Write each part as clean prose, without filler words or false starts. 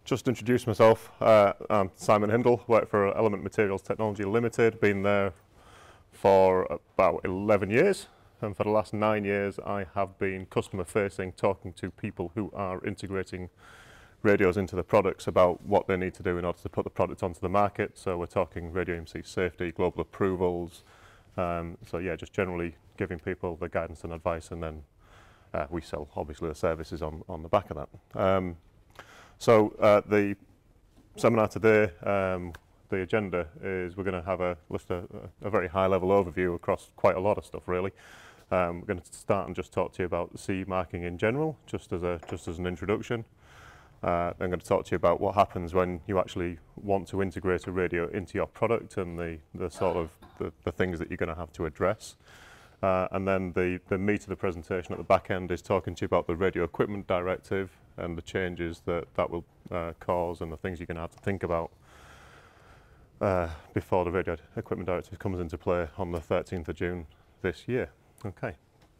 just introduce myself. I'm Simon Hindle, work for Materials Technology Ltd. Been there for about 11 years, and for the last 9 years I have been customer facing, talking to people who are integrating radios into the products about what they need to do in order to put the product onto the market. So we're talking radio EMC safety, global approvals, so yeah, just generally giving people the guidance and advice, and then we sell obviously the services on the back of that. So the seminar today, the agenda is we're going to have a very high level overview across quite a lot of stuff really. We're going to start and just talk to you about CE marking in general, just as an introduction. I'm going to talk to you about what happens when you actually want to integrate a radio into your product and the sort of the things that you're going to have to address. And then the meat of the presentation at the back end is talking to you about the Radio Equipment Directive and the changes that will cause, and the things you're going to have to think about before the Radio Equipment Directive comes into play on the 13th of June this year. Okay.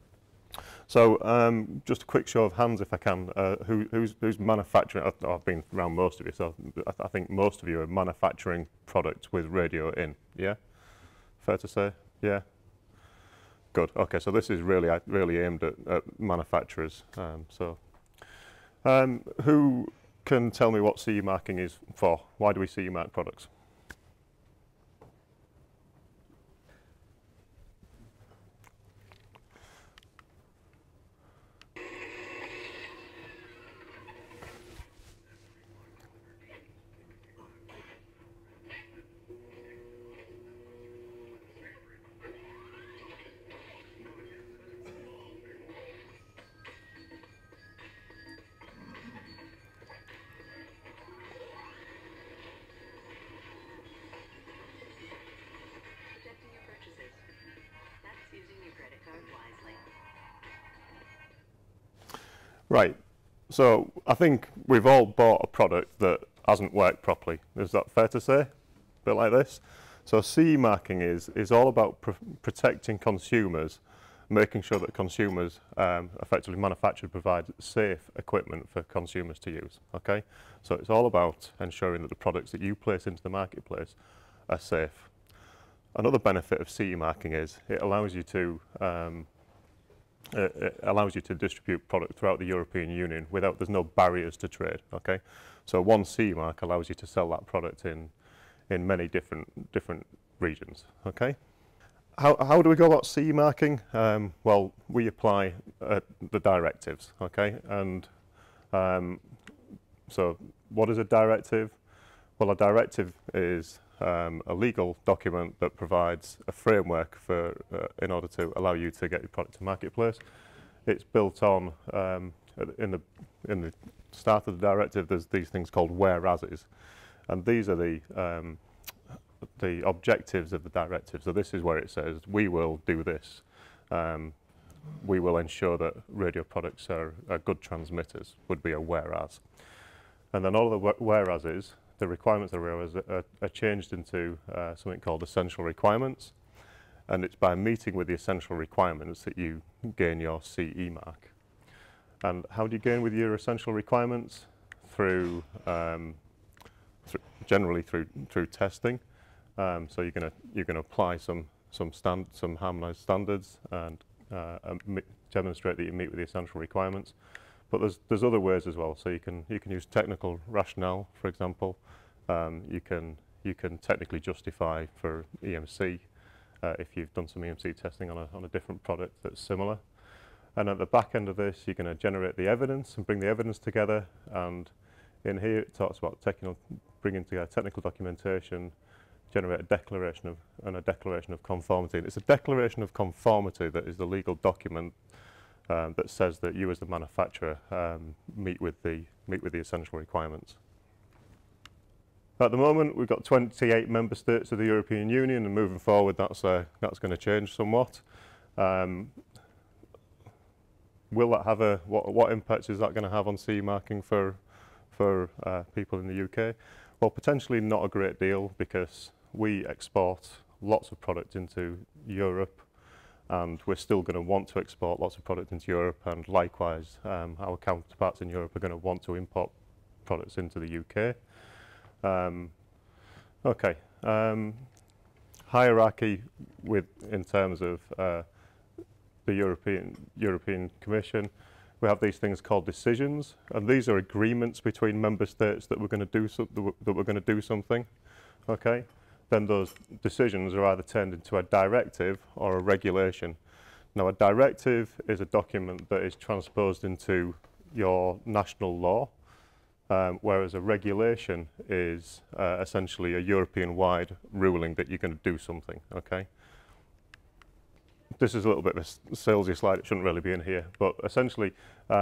So just a quick show of hands, if I can, who's manufacturing? I've been around most of you, so I think most of you are manufacturing products with radio in. Yeah, fair to say. Yeah. Good. Okay, so this is really aimed at manufacturers. Who can tell me what CE marking is for? Why do we CE mark products? Right, so I think we've all bought a product that hasn't worked properly. Is that fair to say? A bit like this. So CE marking is all about protecting consumers, making sure that consumers, effectively manufacturers, provide safe equipment for consumers to use. Okay, so it's all about ensuring that the products that you place into the marketplace are safe. Another benefit of CE marking is it allows you to distribute product throughout the European Union there's no barriers to trade. Okay, so one CE mark allows you to sell that product in many different regions. Okay, how do we go about CE marking? Well, we apply the directives. Okay, and so what is a directive? Well, a directive is a legal document that provides a framework for in order to allow you to get your product to marketplace. It's built on in the start of the directive. There's these things called whereases, and these are the objectives of the directive. So this is where it says we will do this. We will ensure that radio products are good transmitters. Would be a whereas, and then all the whereases. The requirements of the whereas are changed into something called essential requirements, and it's by meeting with the essential requirements that you gain your CE mark. And how do you gain with your essential requirements? Generally through testing. So you're gonna apply some harmonised standards and demonstrate that you meet with the essential requirements. But there's other ways as well. So you can use technical rationale, for example. You can technically justify for EMC if you've done some EMC testing on a different product that's similar. And at the back end of this, you're going to generate the evidence and bring the evidence together. And in here, it talks about bringing together technical documentation, generate a declaration of conformity. And it's a declaration of conformity that is the legal document that says that you as the manufacturer meet with the essential requirements. At the moment, we've got 28 member states of the European Union, and moving forward, that's going to change somewhat. Will that have what impact is that going to have on CE marking for people in the UK? Well, potentially not a great deal, because we export lots of product into Europe, and we're still going to want to export lots of product into Europe, and likewise our counterparts in Europe are going to want to import products into the UK. Okay, hierarchy in terms of the European Commission. We have these things called decisions, and these are agreements between member states that we're going to do something. Okay, then those decisions are either turned into a directive or a regulation. Now, a directive is a document that is transposed into your national law, whereas a regulation is essentially a European-wide ruling that you're going to do something. Okay. This is a little bit of a salesy slide, it shouldn't really be in here, but essentially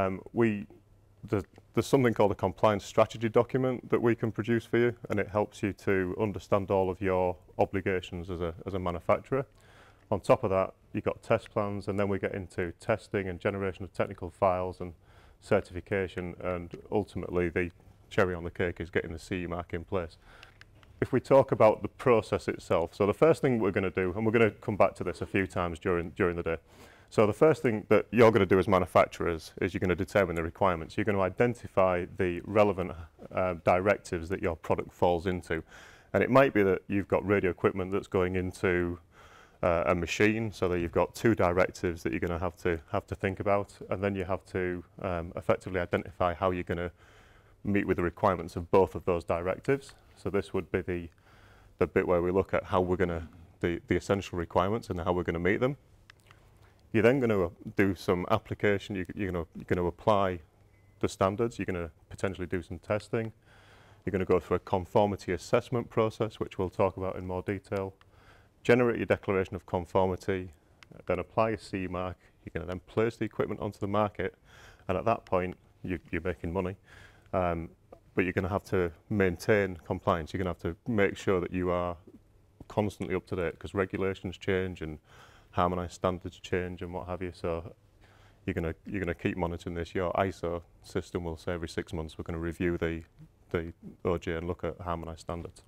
there's something called a compliance strategy document that we can produce for you, and it helps you to understand all of your obligations as a manufacturer. On top of that, you've got test plans, and then we get into testing and generation of technical files and certification, and ultimately the cherry on the cake is getting the CE mark in place. If we talk about the process itself, so the first thing we're going to do, and we're going to come back to this a few times during the day. So the first thing that you're going to do as manufacturers is you're going to determine the requirements. You're going to identify the relevant directives that your product falls into. And it might be that you've got radio equipment that's going into a machine, so that you've got two directives that you're going to have to think about, and then you have to effectively identify how you're going to meet with the requirements of both of those directives. So this would be the bit where we look at how we're going to, the essential requirements and how we're going to meet them. You're then going to do some application, you're going to apply the standards, you're going to potentially do some testing, you're going to go through a conformity assessment process, which we'll talk about in more detail, generate your declaration of conformity, then apply a CE mark, you're going to then place the equipment onto the market, and at that point you're making money. But you're going to have to maintain compliance. You're going to have to make sure that you are constantly up to date, because regulations change and harmonised standards change and what have you. So you're going to keep monitoring this. Your ISO system will say every 6 months we're going to review the OJ and look at harmonised standards.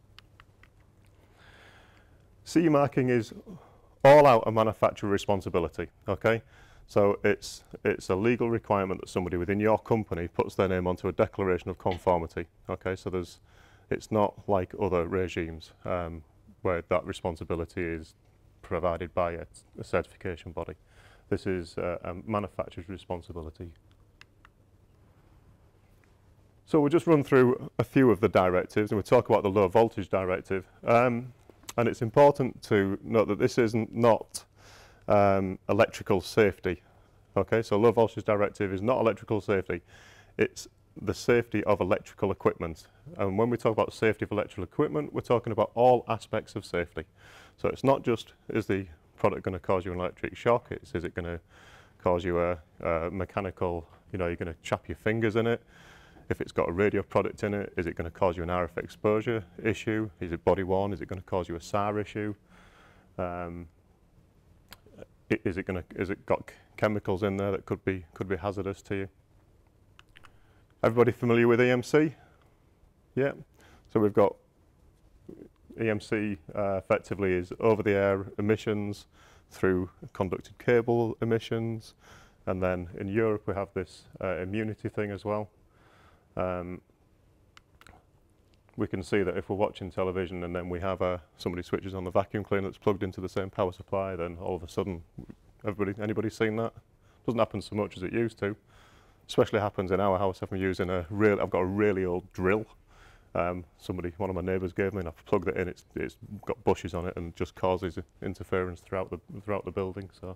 CE marking is all out a manufacturer responsibility. Okay. So it's a legal requirement that somebody within your company puts their name onto a declaration of conformity. Okay, so it's not like other regimes where that responsibility is provided by a certification body. This is a manufacturer's responsibility. So we'll just run through a few of the directives, and we'll talk about the low voltage directive. And it's important to note that this isn't not electrical safety. Okay, so low voltage directive is not electrical safety, it's the safety of electrical equipment. And when we talk about safety of electrical equipment, we're talking about all aspects of safety. So it's not just, is the product going to cause you an electric shock, it's is it going to cause you a mechanical, you're going to chap your fingers in it. If it's got a radio product in it, is it going to cause you an RF exposure issue? Is it body worn? Is it going to cause you a SAR issue? Is it got chemicals in there that could be hazardous to you? Everybody familiar with EMC? Yeah. So we've got EMC effectively is over-the-air emissions through conducted cable emissions, and then in Europe we have this immunity thing as well. We can see that if we're watching television and then we have somebody switches on the vacuum cleaner that's plugged into the same power supply, then all of a sudden, anybody seen that? Doesn't happen so much as it used to. Especially happens in our house if I'm using I've got a really old drill. One of my neighbours gave me, and I've plugged it in. It's got bushes on it and just causes interference throughout the building. So,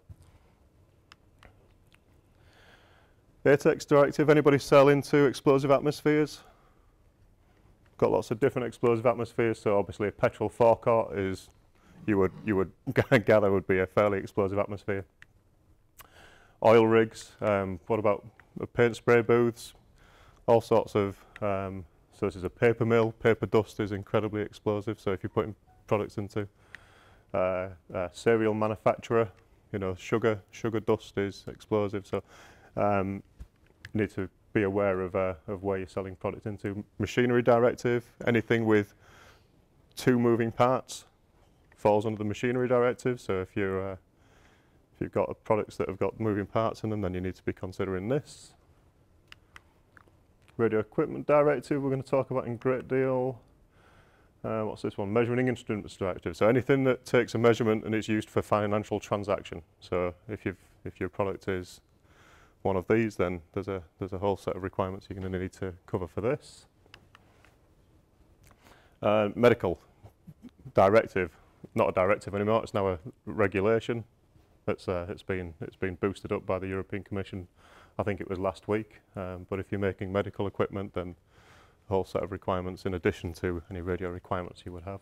ATEX directive. Anybody sell into explosive atmospheres? Got lots of different explosive atmospheres. So obviously a petrol forecourt is, you would gather would be a fairly explosive atmosphere. Oil rigs. What about paint spray booths? All sorts of. So this is a paper mill. Paper dust is incredibly explosive. So if you're putting products into cereal manufacturer, sugar dust is explosive. So you need to be aware of where you're selling product into. Machinery directive. Anything with two moving parts falls under the machinery directive. So if you've got products that have got moving parts in them, then you need to be considering this. Radio Equipment Directive we're going to talk about in great deal. What's this one? Measuring Instruments Directive. So anything that takes a measurement and is used for financial transaction. So if your product is one of these, then there's a whole set of requirements you're going to need to cover for this. Medical Directive, not a directive anymore. It's now a regulation. It's been boosted up by the European Commission. I think it was last week. But if you're making medical equipment, then a whole set of requirements in addition to any radio requirements you would have.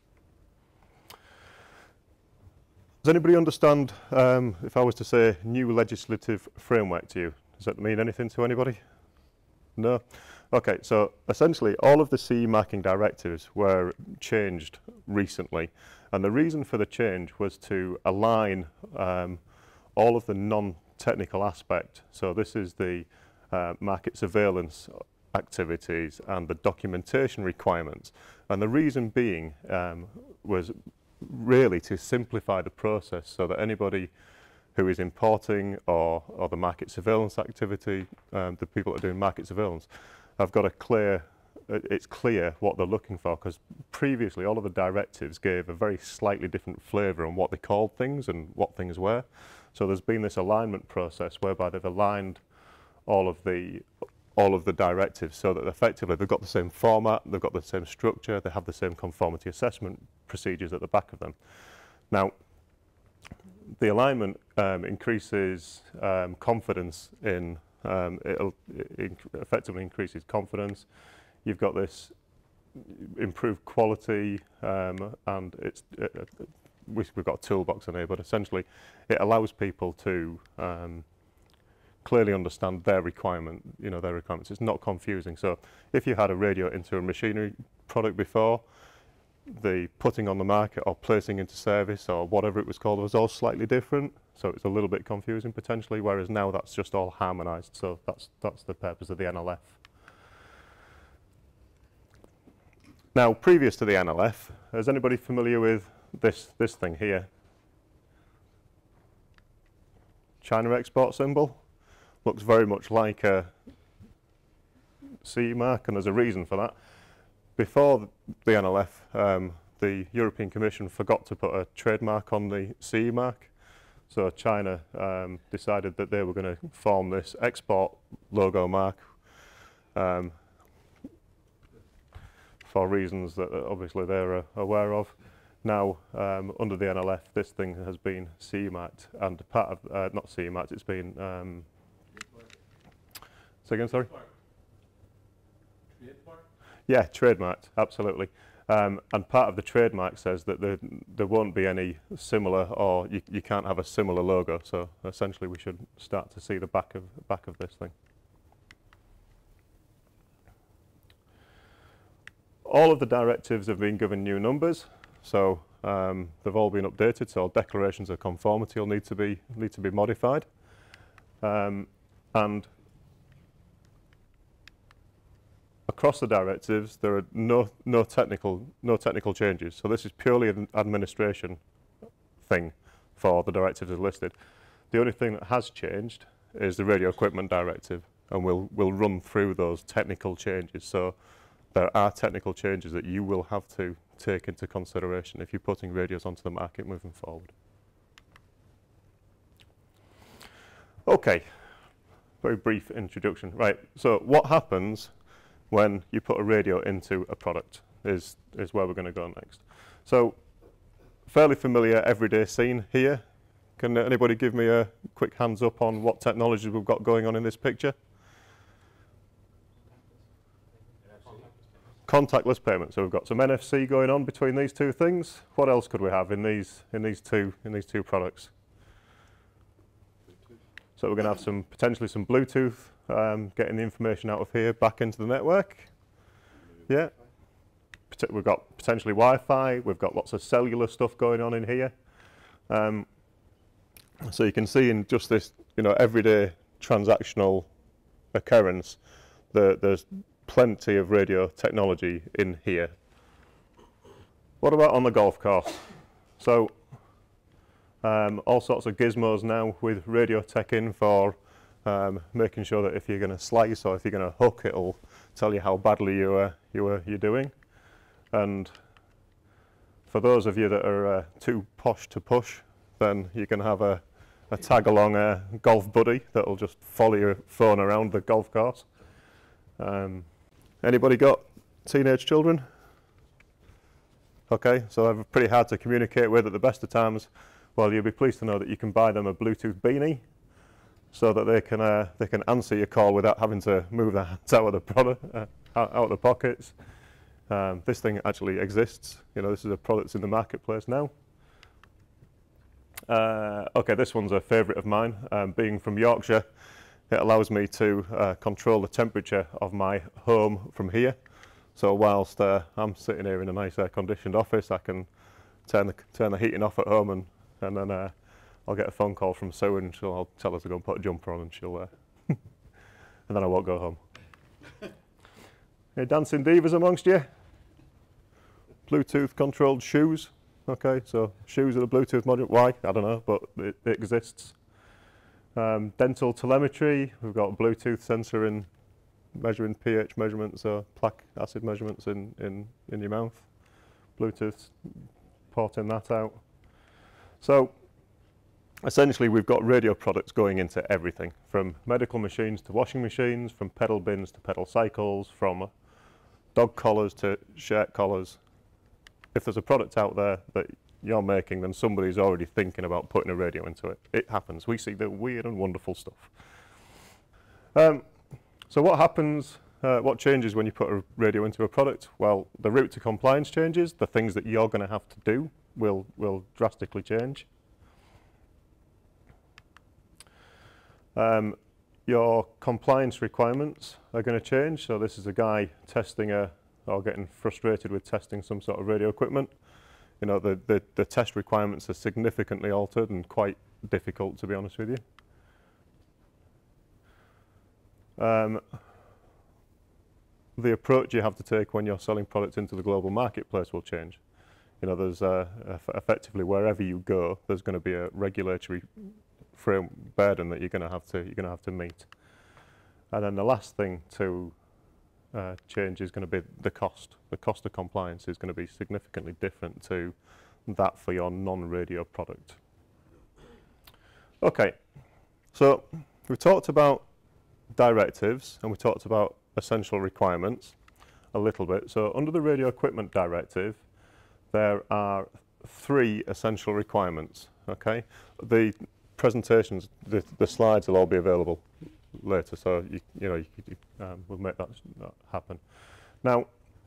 Does anybody understand, if I was to say new legislative framework to you, does that mean anything to anybody? No? Okay, so essentially all of the CE marking directives were changed recently, and the reason for the change was to align all of the non-technical aspect. So this is the market surveillance activities and the documentation requirements, and the reason being was really to simplify the process so that anybody who is importing or the market surveillance activity, the people that are doing market surveillance, have got it's clear what they're looking for, because previously all of the directives gave a very slightly different flavour on what they called things and what things were. So there's been this alignment process whereby they've aligned all of the directives so that effectively they've got the same format, they've got the same structure, they have the same conformity assessment procedures at the back of them. Now, the alignment increases confidence in, effectively increases confidence. You've got this improved quality, and we've got a toolbox on here, but essentially it allows people to clearly understand their requirements. It's not confusing. So if you had a radio into a machinery product before, the putting on the market or placing into service or whatever it was called was all slightly different. So it's a little bit confusing potentially, whereas now that's just all harmonised. So that's the purpose of the NLF. Now, previous to the NLF, is anybody familiar with this thing here? China export symbol. Looks very much like a CE mark, and there's a reason for that. Before the NLF, the European Commission forgot to put a trademark on the CE mark. So China decided that they were going to form this export logo mark for reasons that obviously they're aware of. Now, under the NLF, this thing has been CE marked, and part of, not CE marked, it's been, say again, sorry? Yeah, trademarked, absolutely. And part of the trademark says that there won't be any similar, or you can't have a similar logo. So essentially, we should start to see the back of this thing. All of the directives have been given new numbers, so they've all been updated. So declarations of conformity will need to be modified, and across the directives, there are no technical changes. So this is purely an administration thing for the directives as listed. The only thing that has changed is the Radio Equipment Directive, and we'll run through those technical changes. So there are technical changes that you will have to take into consideration if you're putting radios onto the market moving forward. Okay, very brief introduction. Right, so what happens when you put a radio into a product is where we're going to go next. So, fairly familiar everyday scene here. Can anybody give me a quick hands up on what technologies we've got going on in this picture? Contactless payment. So we've got some NFC going on between these two things. What else could we have in these two products? So we're going to have potentially some Bluetooth, getting the information out of here back into the network. Yeah. We've got potentially Wi-Fi. We've got lots of cellular stuff going on in here. So you can see in just this, everyday transactional occurrence, there's plenty of radio technology in here. What about on the golf course? So all sorts of gizmos now with radio tech in for making sure that if you're going to slice or if you're going to hook, it'll tell you how badly you're doing. And for those of you that are too posh to push, then you can have a tag-along golf buddy that'll just follow your phone around the golf course. Anybody got teenage children? Okay, so they're pretty hard to communicate with at the best of times. Well, you'll be pleased to know that you can buy them a Bluetooth beanie so that they can answer your call without having to move their hands out of the product, out of the pockets. This thing actually exists. You know, this is a product that's in the marketplace now. Okay, this one's a favourite of mine. Being from Yorkshire, it allows me to control the temperature of my home from here. So whilst I'm sitting here in a nice air-conditioned office, I can turn the heating off at home, and then I'll get a phone call from Sue, and I'll tell her to go and put a jumper on, and she'll and then I won't go home. Any dancing divas amongst you? Bluetooth controlled shoes. Okay, so shoes with a Bluetooth module. Why? I don't know, but it exists. Dental telemetry. We've got a Bluetooth sensor in measuring pH measurements or plaque acid measurements in your mouth. Bluetooth porting that out. So essentially we've got radio products going into everything, from medical machines to washing machines, from pedal bins to pedal cycles, from dog collars to shirt collars. If there's a product out there that you're making, then somebody's already thinking about putting a radio into it. It happens. We see the weird and wonderful stuff. So what happens, what changes when you put a radio into a product? Well, the route to compliance changes. The things that you're going to have to do will drastically change. Your compliance requirements are going to change. So this is a guy testing or getting frustrated with testing some sort of radio equipment. You know, the test requirements are significantly altered and quite difficult, to be honest with you. The approach you have to take when you're selling products into the global marketplace will change. You know, there's effectively wherever you go, there's going to be a regulatory frame burden that you're going to have to meet. And then the last thing to change is going to be the cost. The cost of compliance is going to be significantly different to that for your non-radio product. Okay, so we talked about directives and we talked about essential requirements a little bit. So under the Radio Equipment Directive, there are 3 essential requirements. Okay, the presentations, the slides will all be available later, so we'll make that happen. Now,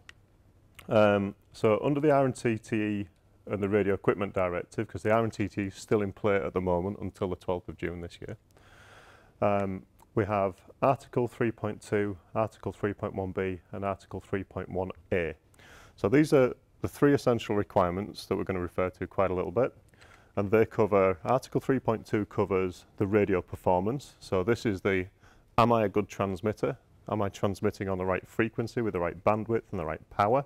so under the RNTTE and the Radio Equipment Directive, because the RNTTE is still in play at the moment until the 12th of June this year, we have Article 3.2, Article 3.1b and Article 3.1a. So these are the 3 essential requirements that we're going to refer to quite a little bit. And they cover, Article 3.2 covers the radio performance. So this is the, am I a good transmitter? Am I transmitting on the right frequency with the right bandwidth and the right power?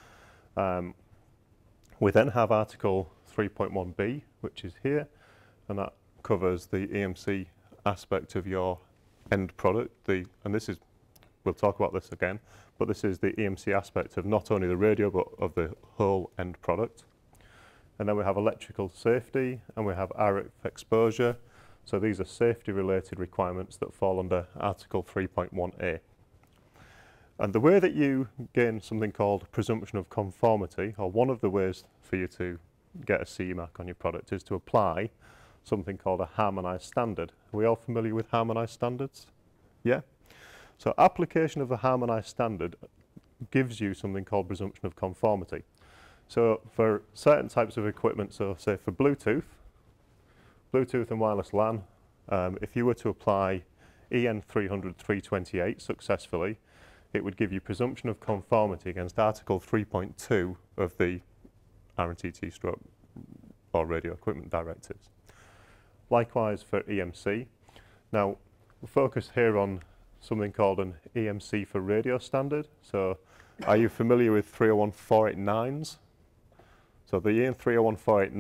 We then have Article 3.1b, which is here, and that covers the EMC aspect of your end product. And this is, we'll talk about this again, but this is the EMC aspect of not only the radio, but of the whole end product. And then we have electrical safety, and we have RF exposure. So these are safety-related requirements that fall under Article 3.1a. And the way that you gain something called presumption of conformity, or one of the ways for you to get a CE mark on your product, is to apply something called a harmonised standard. Are we all familiar with harmonised standards? Yeah? So application of the harmonised standard gives you something called presumption of conformity. So for certain types of equipment, so say for Bluetooth and wireless LAN, if you were to apply EN 300/328 successfully, it would give you presumption of conformity against Article 3.2 of the RNTT or Radio Equipment Directives. Likewise for EMC. Now, we'll focus here on something called an EMC for radio standard. So are you familiar with 301-489s? So the EN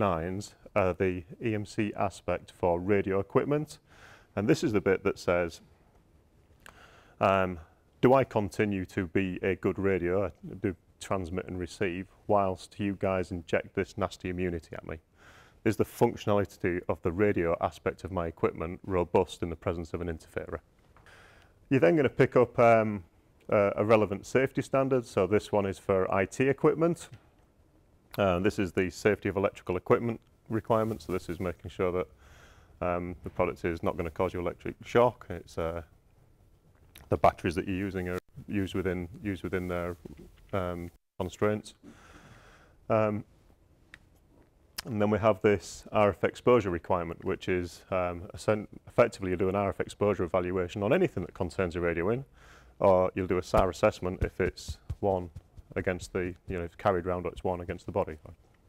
301-489s are the EMC aspect for radio equipment. And this is the bit that says Do I continue to be a good radio, do transmit and receive, whilst you guys inject this nasty immunity at me? Is the functionality of the radio aspect of my equipment robust in the presence of an interferer? You're then going to pick up a relevant safety standard. So this one is for IT equipment. This is the safety of electrical equipment requirement. So this is making sure that the product is not going to cause you electric shock. It's the batteries that you're using are used within their constraints. And then we have this RF exposure requirement, which is effectively you do an RF exposure evaluation on anything that contains a radio in, or you'll do a SAR assessment if it's one against the, if carried round, or it's one against the body.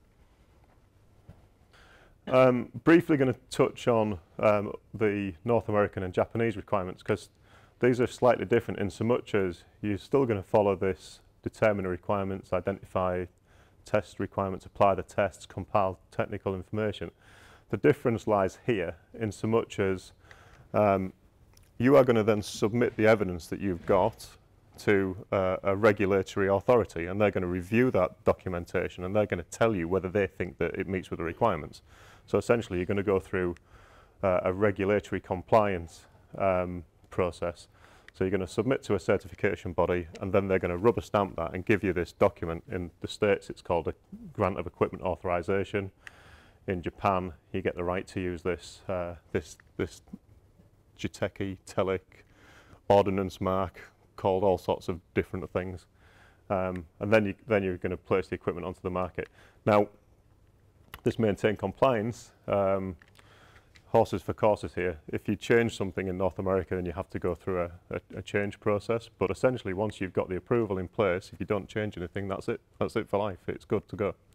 Briefly going to touch on the North American and Japanese requirements, because these are slightly different in so much as you're still going to follow this determine the requirements, identify test requirements, apply the tests, compile technical information. The difference lies here in so much as you are going to then submit the evidence that you've got to a regulatory authority, and they're going to review that documentation, and they're going to tell you whether they think that it meets with the requirements. So essentially you're going to go through a regulatory compliance process. So you're going to submit to a certification body, and then they're going to rubber stamp that and give you this document. In the States it's called a grant of equipment authorization. In Japan you get the right to use this this Jiteki Telic ordnance mark, called all sorts of different things, and then you're going to place the equipment onto the market. Now this maintain compliance, horses for courses here. If you change something in North America, then you have to go through a change process. But essentially, once you've got the approval in place, if you don't change anything, that's it. That's it for life. It's good to go.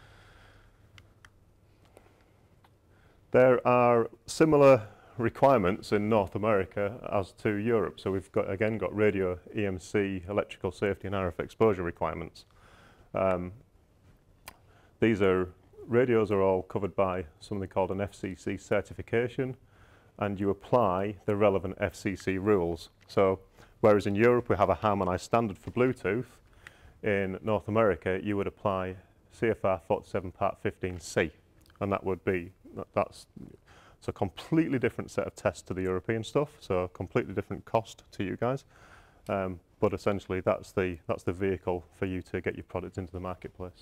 There are similar requirements in North America as to Europe. So we've again got radio, EMC, electrical safety, and RF exposure requirements. Radios are all covered by something called an FCC certification, and you apply the relevant FCC rules. So whereas in Europe we have a harmonized standard for Bluetooth, in North America you would apply CFR 47 Part 15C, and that's a completely different set of tests to the European stuff, so completely different cost to you guys, but essentially that's the vehicle for you to get your product into the marketplace.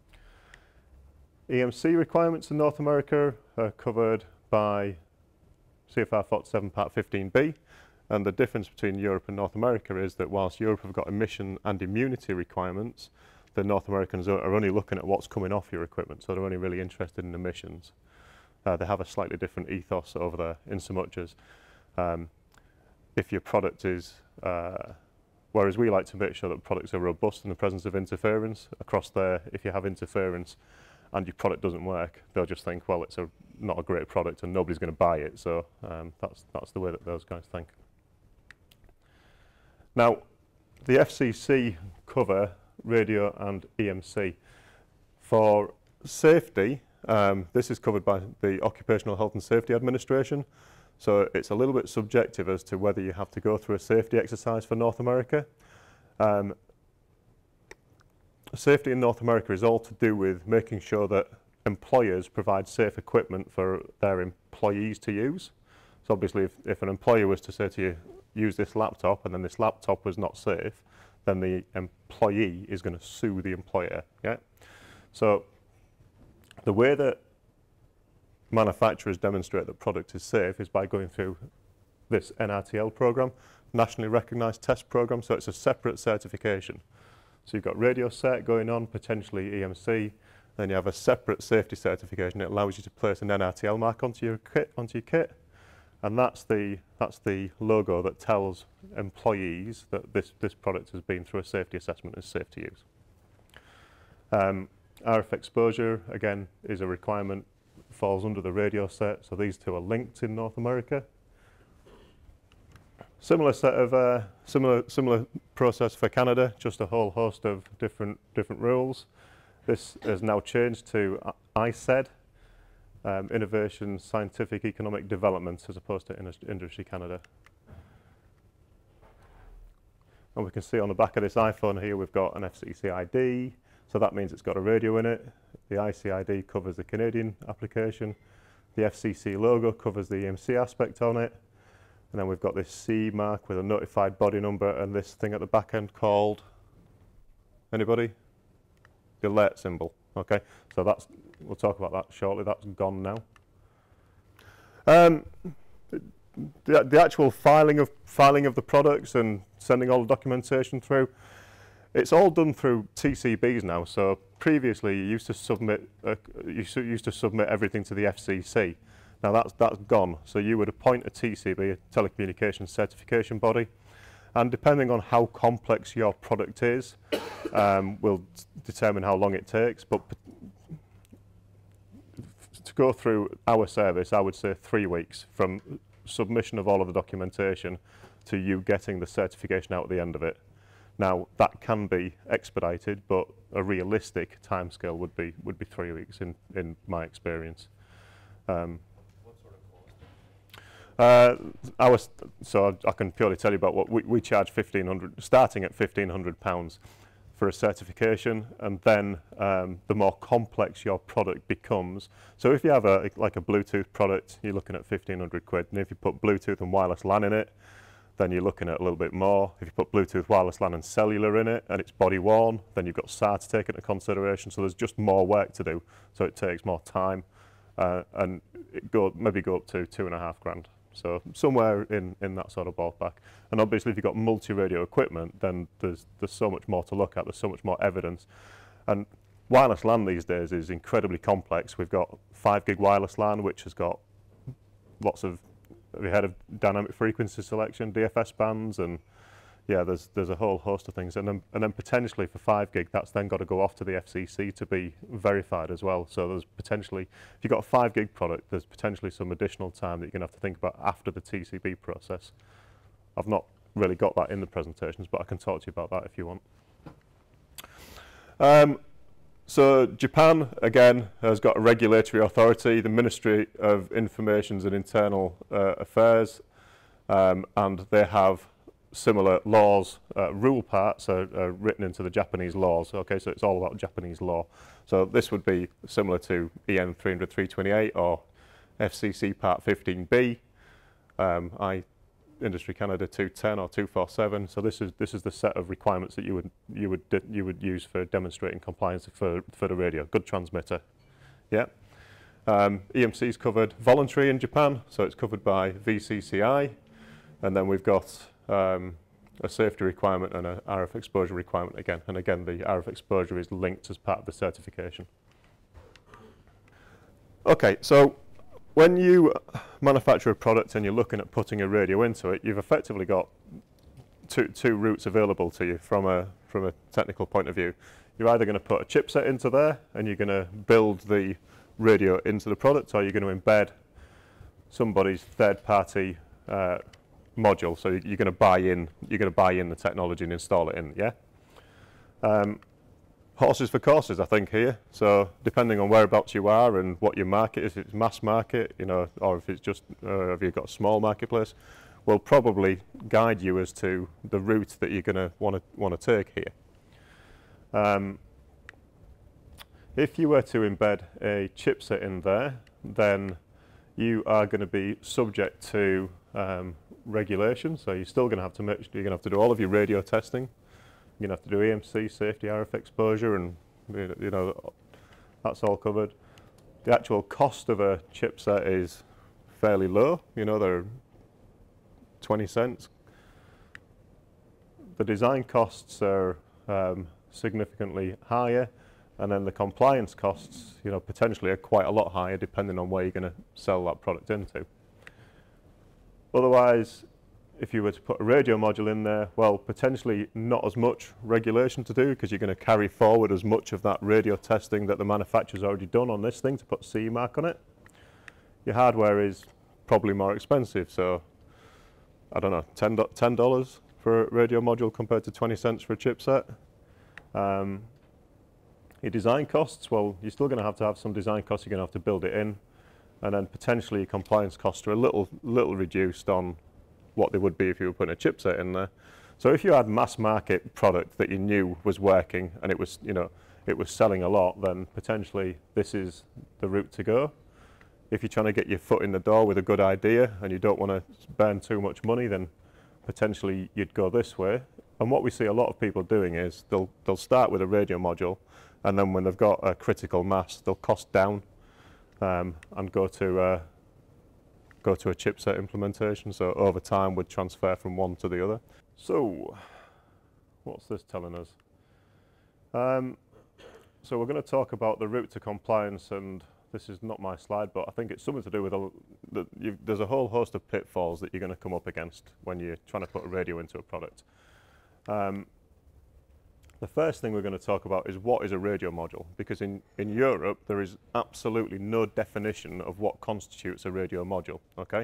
EMC requirements in North America are covered by CFR 47 Part 15B, and the difference between Europe and North America is that whilst Europe have got emission and immunity requirements, the North Americans are only looking at what's coming off your equipment, so they're only really interested in emissions. They have a slightly different ethos over there, in so much as if your product is, whereas we like to make sure that products are robust in the presence of interference, across there, if you have interference and your product doesn't work, they'll just think, well, it's not a great product and nobody's going to buy it. So that's the way that those guys think. Now, the FCC cover radio and EMC. For safety, this is covered by the Occupational Health and Safety Administration. So it's a little bit subjective as to whether you have to go through a safety exercise for North America. Safety in North America is all to do with making sure that employers provide safe equipment for their employees to use. So obviously if an employer was to say to you, use this laptop, and then this laptop was not safe, then the employee is going to sue the employer. Yeah? So the way that manufacturers demonstrate that product is safe is by going through this NRTL program, Nationally Recognized Test Program. So it's a separate certification. So you've got radio cert going on, potentially EMC, then you have a separate safety certification. It allows you to place an NRTL mark onto your kit, and that's the logo that tells employees that this product has been through a safety assessment and is safe to use. RF exposure, again, is a requirement, falls under the radio set, so these two are linked in North America. Similar set of similar process for Canada, just a whole host of different rules. This has now changed to ISED, Innovation, Scientific, Economic Development, as opposed to Industry Canada. And we can see on the back of this iPhone here we've got an FCC ID, so that means it's got a radio in it. The IC ID covers the Canadian application. The FCC logo covers the EMC aspect on it. And then we've got this C mark with a notified body number and this thing at the back end called, anybody? The alert symbol. Okay, so we'll talk about that shortly. That's gone now. The actual filing of the products and sending all the documentation through, it's all done through TCBs now. So previously you used to submit everything to the FCC. Now that's gone. So you would appoint a TCB, a telecommunications certification body, and depending on how complex your product is, will determine how long it takes. But to go through our service, I would say 3 weeks from submission of all of the documentation to you getting the certification out at the end of it. Now that can be expedited, but a realistic timescale would be 3 weeks in my experience. What sort of cost? So I can purely tell you about what we charge £1,500, starting at £1,500 for a certification, and then the more complex your product becomes. So if you have like a Bluetooth product, you're looking at 1,500 quid, and if you put Bluetooth and wireless LAN in it, then you're looking at a little bit more. If you put Bluetooth, wireless LAN and cellular in it, and it's body worn, then you've got SAR to take into consideration, so there's just more work to do, so it takes more time, and it maybe go up to 2.5 grand. So somewhere in that sort of ballpark. And obviously if you've got multi-radio equipment, then there's so much more to look at, there's so much more evidence. And wireless LAN these days is incredibly complex. We've got 5 gig wireless LAN, which has got lots of, have you heard of dynamic frequency selection, DFS bands, and yeah, there's a whole host of things. And then potentially for 5 gig, that's then got to go off to the FCC to be verified as well. So there's potentially, if you've got a 5 gig product, there's potentially some additional time that you're going to have to think about after the TCB process. I've not really got that in the presentations, but I can talk to you about that if you want. So Japan, again, has got a regulatory authority, the Ministry of Information and Internal Affairs, and they have similar laws. Rule parts are written into the Japanese laws. Okay, so it's all about Japanese law. So this would be similar to EN 300-328 or FCC Part 15B, Industry Canada 210 or 247. So this is the set of requirements that you would use for demonstrating compliance for the radio. Good transmitter. Yeah. EMC is covered voluntary in Japan, so it's covered by VCCI, and then we've got a safety requirement and a RF exposure requirement again. And again, the RF exposure is linked as part of the certification. Okay, so when you manufacture a product and you're looking at putting a radio into it, you've effectively got two routes available to you from a technical point of view. You're either going to put a chipset into there and you're going to build the radio into the product, or you're going to embed somebody's third-party module. So you're going to buy in the technology and install it in. Yeah. Horses for courses, I think here. So depending on whereabouts you are and what your market is, if it's mass market, you know, or if it's just if you've got a small marketplace, will probably guide you as to the route that you're going to want to take here. If you were to embed a chipset in there, then you are going to be subject to regulation. So you're still going to have to you're going to have to do all of your radio testing. You're going to have to do EMC, safety, RF exposure, and you know that's all covered. The actual cost of a chipset is fairly low. You know, they're 20 cents. The design costs are significantly higher, and then the compliance costs, you know, potentially are quite a lot higher depending on where you're going to sell that product into. Otherwise, if you were to put a radio module in there, well, potentially not as much regulation to do, because you're going to carry forward as much of that radio testing that the manufacturer's already done on this thing to put CE mark on it. Your hardware is probably more expensive, so I don't know, $10 for a radio module compared to 20 cents for a chipset. Your design costs, well, you're still going to have some design costs. You're going to have to build it in, and then potentially your compliance costs are a little reduced on what they would be if you were putting a chipset in there. So if you had mass market product that you knew was working and it was, it was selling a lot, then potentially this is the route to go. If you're trying to get your foot in the door with a good idea and you don't want to burn too much money, then potentially you'd go this way. And what we see a lot of people doing is they'll start with a radio module, and then when they've got a critical mass, they'll cost down and go to a chipset implementation. So over time would transfer from one to the other. So what's this telling us? So we're going to talk about the route to compliance, and this is not my slide, but I think it's something to do with there's a whole host of pitfalls that you're going to come up against when you're trying to put a radio into a product. The first thing we're going to talk about is what is a radio module, because in Europe there is absolutely no definition of what constitutes a radio module. Okay,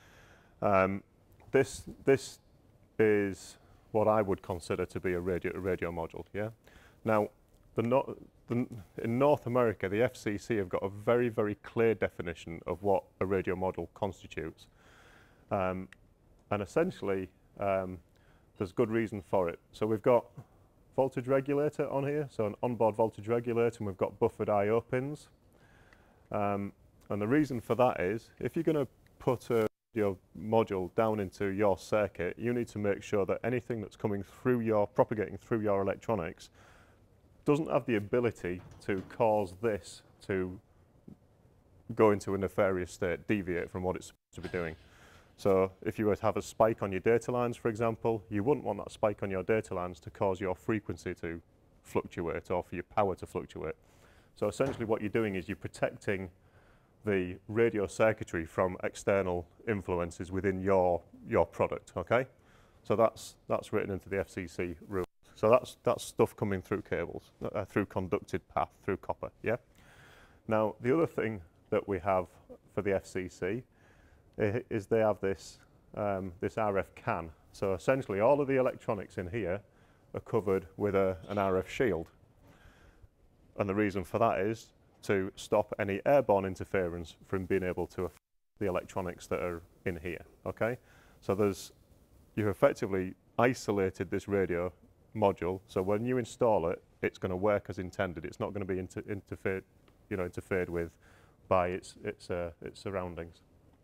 this is what I would consider to be a radio module. Yeah. Now, in North America, the FCC have got a very, very clear definition of what a radio module constitutes, and essentially there's good reason for it. So we've got voltage regulator on here, so an onboard voltage regulator, and we've got buffered I/O pins. And the reason for that is, if you're going to put a radio module down into your circuit, you need to make sure that anything that's coming through propagating through your electronics doesn't have the ability to cause this to go into a nefarious state, deviate from what it's supposed to be doing. So if you were to have a spike on your data lines, for example, you wouldn't want that spike on your data lines to cause your frequency to fluctuate or for your power to fluctuate. So essentially what you're doing is you're protecting the radio circuitry from external influences within your product, okay? So that's written into the FCC rules. So that's stuff coming through cables, through conducted path, through copper, yeah? Now, the other thing that we have for the FCC is they have this RF CAN. So essentially all of the electronics in here are covered with an RF shield. And the reason for that is to stop any airborne interference from being able to affect the electronics that are in here, okay? So you've effectively isolated this radio module, so when you install it, it's going to work as intended. It's not going to be interfered with by its surroundings.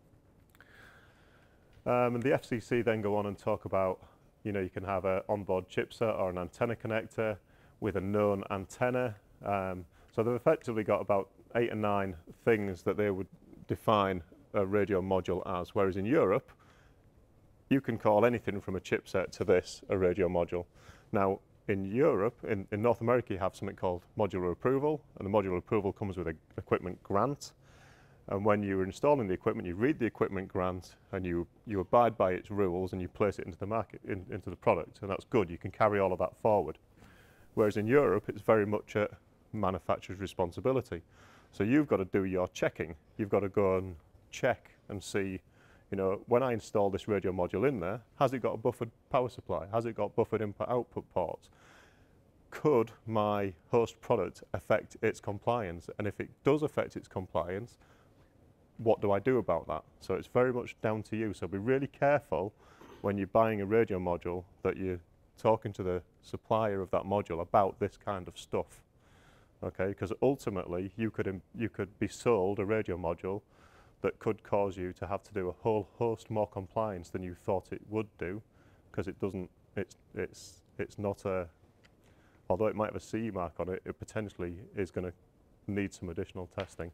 And the FCC then go on and talk about, you can have an onboard chipset or an antenna connector with a known antenna. So they've effectively got about 8 or 9 things that they would define a radio module as, whereas in Europe, you can call anything from a chipset to this a radio module. Now, in Europe, in North America, you have something called modular approval, and the modular approval comes with an equipment grant. And when you're installing the equipment, you read the equipment grant and you abide by its rules and you place it into the market, into the product, and that's good. You can carry all of that forward. Whereas in Europe, it's very much a manufacturer's responsibility. So you've got to do your checking. You've got to go and check and see, when I install this radio module in there, has it got a buffered power supply? Has it got buffered input-output ports? Could my host product affect its compliance? And if it does affect its compliance, what do I do about that? So it's very much down to you. So be really careful when you're buying a radio module that you're talking to the supplier of that module about this kind of stuff. Okay, because ultimately you could be sold a radio module that could cause you to have to do a whole host more compliance than you thought it would do, because it doesn't. It's not a. Although it might have a CE mark on it, it potentially is going to need some additional testing.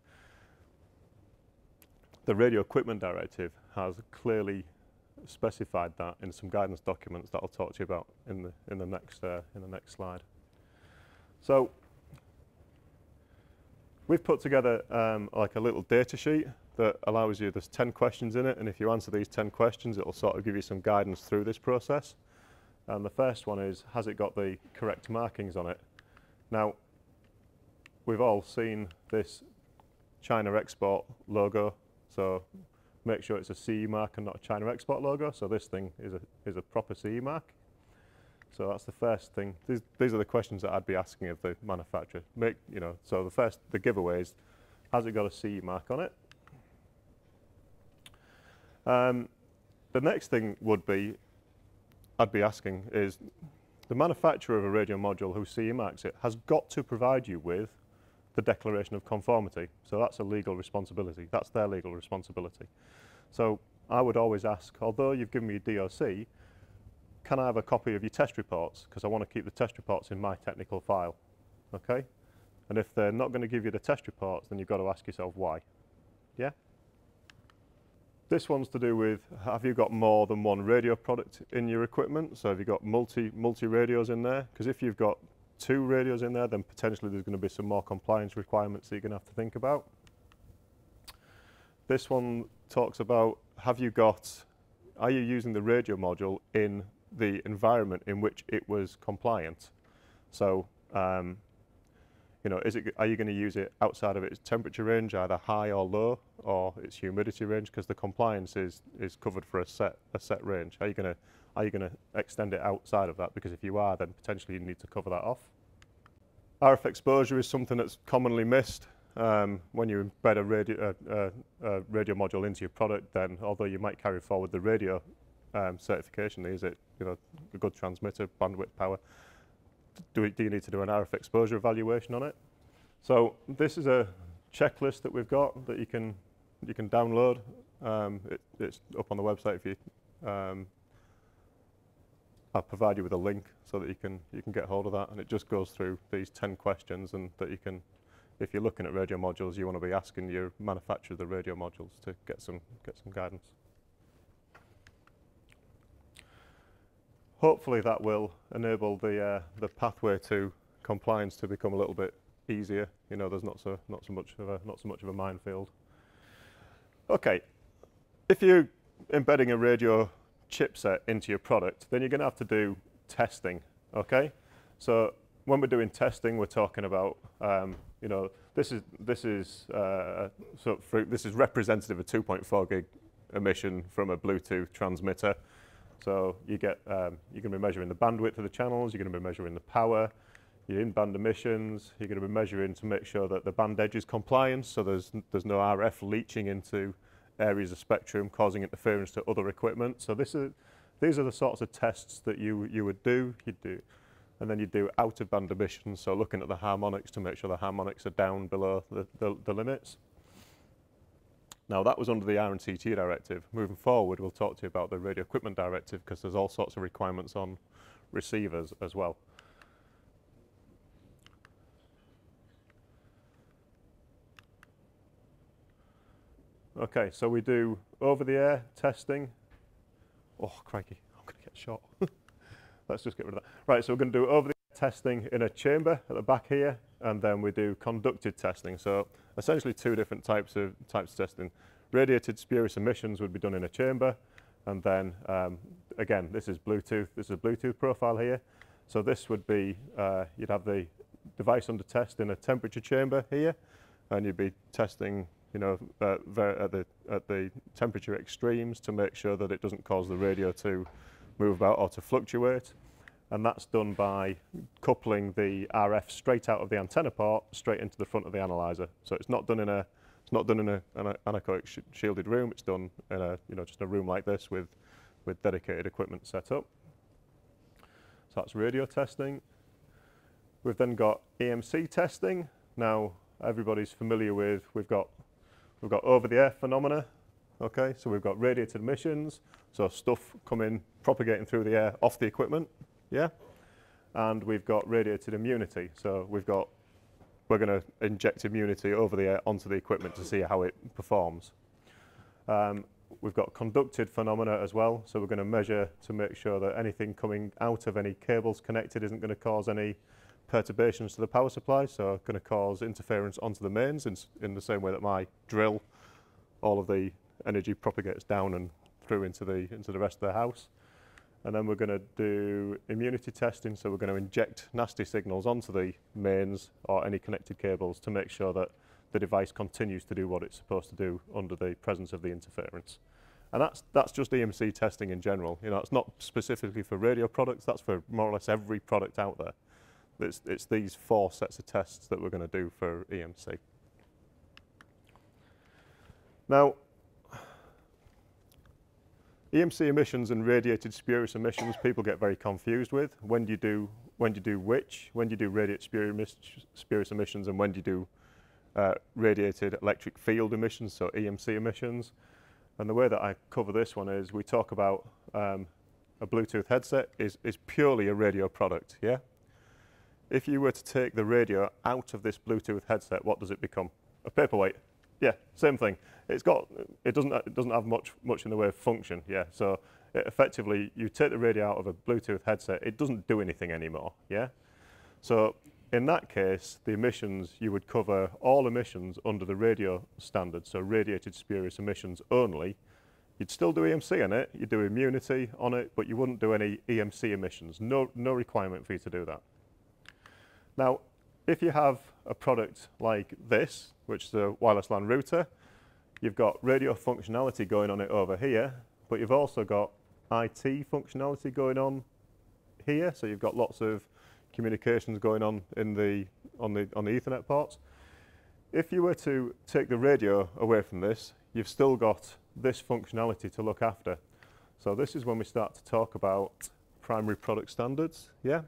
The Radio Equipment Directive has clearly specified that in some guidance documents that I'll talk to you about in the next slide. So we've put together like a little data sheet that allows you, there's 10 questions in it, and if you answer these 10 questions, it'll sort of give you some guidance through this process. And the first one is, has it got the correct markings on it? Now, we've all seen this China export logo, so make sure it's a CE mark and not a China export logo. So this thing is a proper CE mark. So that's the first thing. These are the questions that I'd be asking of the manufacturer. So the giveaway is, has it got a CE mark on it? The next thing would be, I'd be asking is, the manufacturer of a radio module who CE marks it has got to provide you with the declaration of conformity. So that's a legal responsibility. That's their legal responsibility. So I would always ask, although you've given me a DOC, can I have a copy of your test reports? Because I want to keep the test reports in my technical file. Okay? And if they're not going to give you the test reports, then you've got to ask yourself why. Yeah? This one's to do with, have you got more than one radio product in your equipment? So have you got multi radios in there? Because if you've got 2 radios in there, then potentially there's going to be some more compliance requirements that you're going to have to think about. This one talks about, are you using the radio module in the environment in which it was compliant? So, you know, are you going to use it outside of its temperature range, either high or low, or its humidity range? Because the compliance is covered for a set range. Are you going to extend it outside of that? Because if you are, then potentially you need to cover that off. RF exposure is something that's commonly missed. When you embed a radio module into your product, then although you might carry forward the radio certification, is it, you know, a good transmitter, bandwidth, power? Do you need to do an RF exposure evaluation on it? So this is a checklist that we've got that you can download. It's up on the website. If you, I'll provide you with a link so that you can get hold of that, and it just goes through these 10 questions, and that you can, if you're looking at radio modules, you want to be asking your manufacturer of the radio modules to get some guidance. Hopefully that will enable the pathway to compliance to become a little bit easier. You know, there's not so much of a minefield. Okay, if you're embedding a radio chipset into your product, then you're going to have to do testing. Okay, so when we're doing testing, we're talking about you know, this is representative of 2.4 gig emission from a Bluetooth transmitter. So you get, you're going to be measuring the bandwidth of the channels, you're going to be measuring the power, your in-band emissions, you're going to be measuring to make sure that the band edge is compliant, so there's no RF leaching into areas of spectrum causing interference to other equipment. So these are the sorts of tests that you would do. And then you do out-of-band emissions, so looking at the harmonics to make sure the harmonics are down below the limits. Now that was under the R&CT directive. Moving forward, we'll talk to you about the radio equipment directive, because there's all sorts of requirements on receivers as well. Okay, so we do over-the-air testing. Oh, crikey, I'm going to get shot. Let's just get rid of that. Right, so we're going to do over-the-air testing in a chamber at the back here, and then we do conducted testing. So essentially 2 different types of testing. Radiated spurious emissions would be done in a chamber, and then again, this is Bluetooth. This is a Bluetooth profile here. So this would be, you'd have the device under test in a temperature chamber here, and you'd be testing, you know, at the temperature extremes to make sure that it doesn't cause the radio to move about or to fluctuate. And that's done by coupling the RF straight out of the antenna port straight into the front of the analyzer. So it's not done in an anechoic shielded room. It's done in a, you know, just a room like this with dedicated equipment set up. So that's radio testing. We've then got EMC testing. Now everybody's familiar with, we've got over-the-air phenomena. Okay, so we've got radiated emissions, so stuff propagating through the air off the equipment. Yeah, and we've got radiated immunity. So we're going to inject immunity over the air onto the equipment to see how it performs. We've got conducted phenomena as well. So we're going to measure to make sure that anything coming out of any cables connected isn't going to cause any perturbations to the power supply. So going to cause interference onto the mains in the same way that my drill, all of the energy propagates down and through into the rest of the house. And then we're going to do immunity testing, so we're going to inject nasty signals onto the mains or any connected cables to make sure that the device continues to do what it's supposed to do under the presence of the interference. And that's just EMC testing in general. You know, it's not specifically for radio products, that's for more or less every product out there. It's these 4 sets of tests that we're going to do for EMC. Now, EMC emissions and radiated spurious emissions, people get very confused with. When do you do which? When do you do radiated spurious emissions, and when do you do radiated electric field emissions, so EMC emissions? And the way that I cover this one is we talk about a Bluetooth headset is purely a radio product, yeah? If you were to take the radio out of this Bluetooth headset, what does it become? A paperweight. Yeah, same thing. It doesn't have much in the way of function, yeah? So effectively, you take the radio out of a Bluetooth headset, it doesn't do anything anymore, yeah? So in that case, the emissions, you would cover all emissions under the radio standard, so radiated spurious emissions only. You'd still do EMC on it, you'd do immunity on it, but you wouldn't do any EMC emissions. No requirement for you to do that. Now, if you have a product like this, which is a wireless LAN router, you've got radio functionality going on it over here, but you've also got IT functionality going on here, so you've got lots of communications going on on the Ethernet ports. If you were to take the radio away from this, you've still got this functionality to look after. So this is when we start to talk about primary product standards, yeah?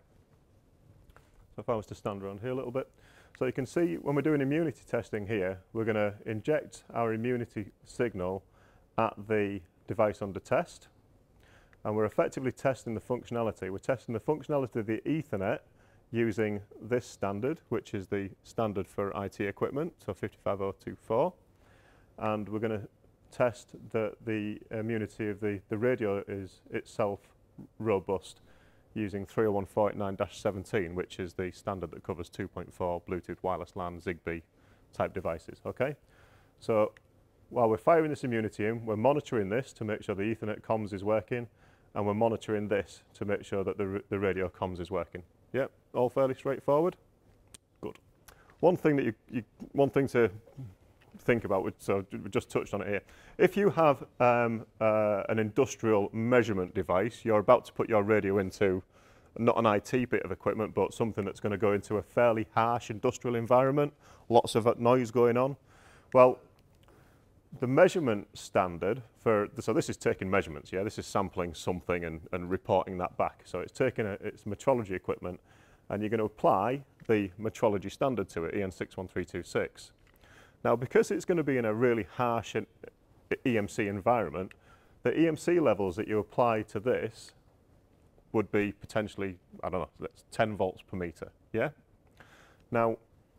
So if I was to stand around here a little bit. So you can see when we're doing immunity testing here, we're going to inject our immunity signal at the device under test. And we're effectively testing the functionality. We're testing the functionality of the Ethernet using this standard, which is the standard for IT equipment, so 55024. And we're going to test that the immunity of the radio is itself robust using 30149-17, which is the standard that covers 2.4 Bluetooth wireless LAN Zigbee type devices, okay? So while we're firing this immunity in, we're monitoring this to make sure the Ethernet comms is working, and we're monitoring this to make sure that the radio comms is working. Yep, all fairly straightforward. Good. One thing to think about, so we just touched on it here. If you have an industrial measurement device, you're about to put your radio into not an IT bit of equipment, but something that's going to go into a fairly harsh industrial environment, lots of noise going on. Well, the measurement standard for, so this is taking measurements, yeah, this is sampling something and reporting that back. So it's taking it's metrology equipment, and you're going to apply the metrology standard to it, EN 61326. Now, because it's going to be in a really harsh EMC environment, the EMC levels that you apply to this would be potentially, I don't know, that's 10 volts per meter, yeah? Now,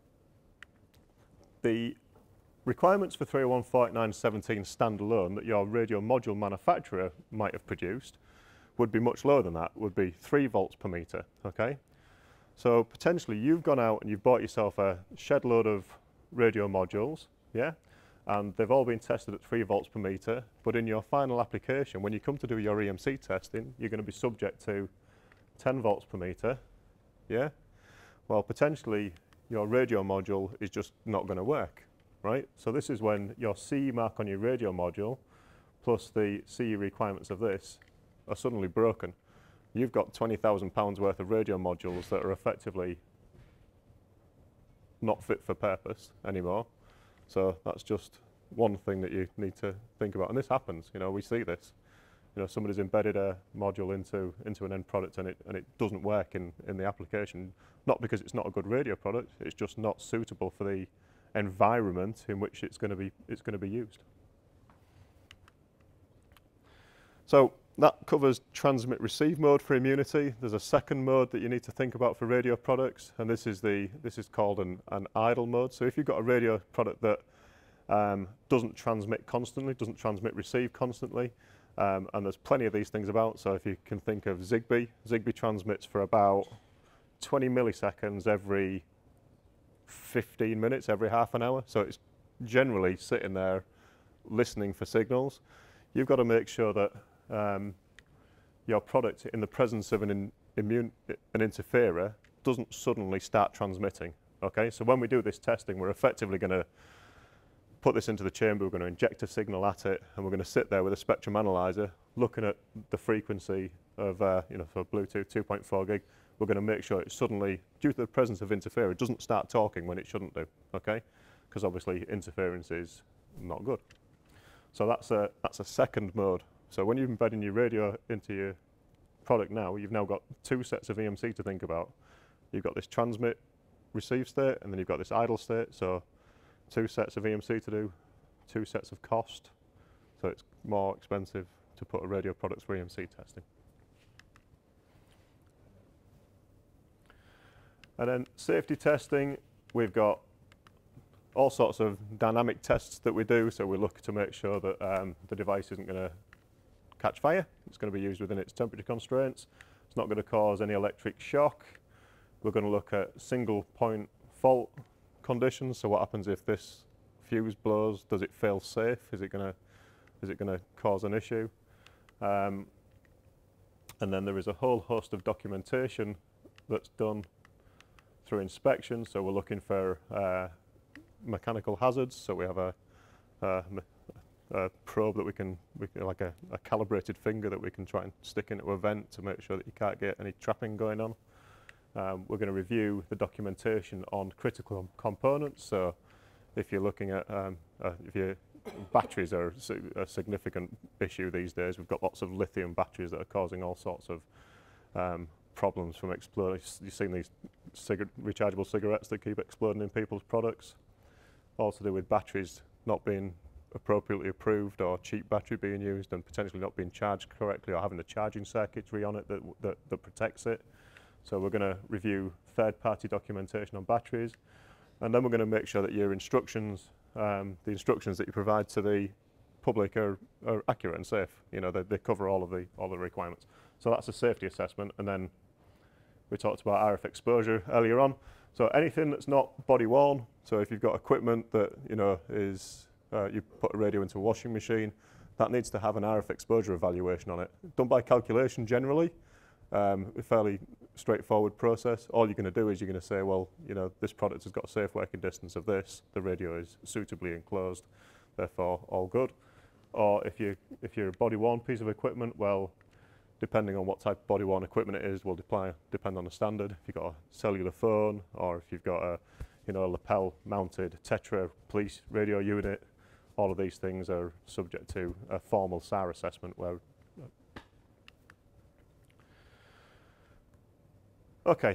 the requirements for 3014917 standalone that your radio module manufacturer might have produced would be much lower than that, would be 3 volts per meter, okay? So potentially you've gone out and you've bought yourself a shed load of radio modules, yeah, and they've all been tested at 3 volts per meter, but in your final application, when you come to do your EMC testing, you're going to be subject to 10 volts per meter, yeah? Well, potentially your radio module is just not going to work, right? So this is when your CE mark on your radio module plus the CE requirements of this are suddenly broken. You've got £20,000 worth of radio modules that are effectively not fit for purpose anymore. So that's just one thing that you need to think about. And this happens, you know, we see this. You know, somebody's embedded a module into an end product and it doesn't work in the application. Not because it's not a good radio product, it's just not suitable for the environment in which it's going to be used. So that covers transmit receive mode for immunity. There's a second mode that you need to think about for radio products, and this is called an idle mode. So if you've got a radio product that doesn't transmit constantly, doesn't transmit receive constantly, and there's plenty of these things about. So if you can think of Zigbee transmits for about 20 milliseconds every 15 minutes, every half an hour. So it's generally sitting there listening for signals. You've got to make sure that your product, in the presence of an interferer, doesn't suddenly start transmitting. Okay, so when we do this testing, we're effectively going to put this into the chamber, we're going to inject a signal at it, and we're going to sit there with a spectrum analyzer looking at the frequency of, for Bluetooth 2.4 gig. We're going to make sure it suddenly, due to the presence of interference, doesn't start talking when it shouldn't do, okay? Because obviously interference is not good. So that's a second mode So when you're embedding your radio into your product now, you've now got two sets of EMC to think about. You've got this transmit receive state, and then you've got this idle state. So two sets of EMC to do, two sets of cost. So it's more expensive to put a radio product through EMC testing. And then safety testing, we've got all sorts of dynamic tests that we do. So we look to make sure that the device isn't going to catch fire. It's going to be used within its temperature constraints. It's not going to cause any electric shock. We're going to look at single point fault conditions. So what happens if this fuse blows? Does it fail safe? Is it going to cause an issue? And then there is a whole host of documentation that's done through inspection. So we're looking for mechanical hazards. So we have a probe that we can like a calibrated finger that we can try and stick into a vent to make sure that you can't get any trapping going on. We're going to review the documentation on critical components. So if you're looking at if your batteries are a significant issue these days, we've got lots of lithium batteries that are causing all sorts of problems from exploding. You've seen these rechargeable cigarettes that keep exploding in people's products. All to do with batteries not being appropriately approved, or cheap battery being used and potentially not being charged correctly, or having the charging circuitry on it that protects it. So we're going to review third-party documentation on batteries, and then we're going to make sure that your instructions, the instructions that you provide to the public are accurate and safe. You know, they cover all the requirements. So that's a safety assessment. And then we talked about RF exposure earlier on. So anything that's not body worn. So if you've got equipment that is you put a radio into a washing machine, that needs to have an RF exposure evaluation on it. Done by calculation generally, a fairly straightforward process. All you're going to do is you're going to say, well, this product has got a safe working distance of this, the radio is suitably enclosed, therefore all good. Or if you're a body worn piece of equipment, well, depending on what type of body worn equipment it is will depend on the standard. If you've got a cellular phone, or if you've got a lapel mounted Tetra police radio unit, all of these things are subject to a formal SAR assessment where okay,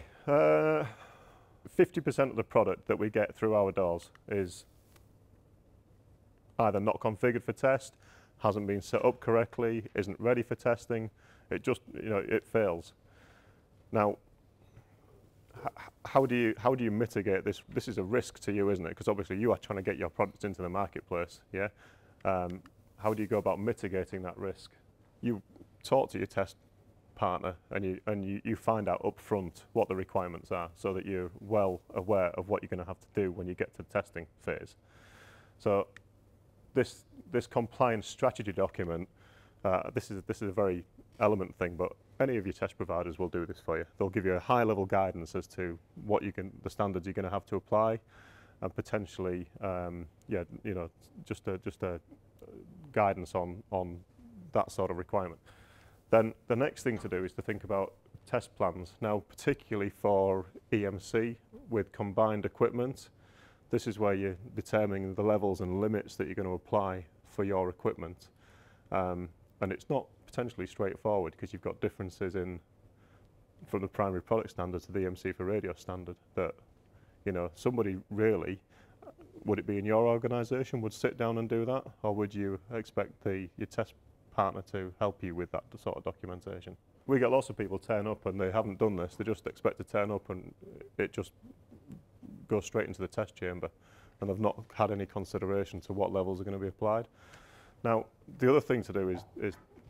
50% of the product that we get through our doors is either not configured for test, hasn't been set up correctly, isn't ready for testing. It just, it fails. Now, how do you mitigate this? This is a risk to you, isn't it? Because obviously you are trying to get your product into the marketplace, yeah? How do you go about mitigating that risk? You talk to your test partner and you find out up front what the requirements are, so that you're well aware of what you're going to have to do when you get to the testing phase. So this compliance strategy document, this is a very element thing, but any of your test providers will do this for you. They'll give you a high level guidance as to what the standards you're going to have to apply, and potentially just a guidance on that sort of requirement. Then the next thing to do is to think about test plans. Now, particularly for EMC with combined equipment, this is where you're determining the levels and limits that you're going to apply for your equipment. And it's not potentially straightforward, because you've got differences from the primary product standard to the EMC for radio standard that, somebody really, would it be in your organisation, would sit down and do that? Or would you expect your test partner to help you with that sort of documentation? We get lots of people turn up and they haven't done this. They just expect to turn up and it just goes straight into the test chamber, and they've not had any consideration to what levels are going to be applied. Now, the other thing to do is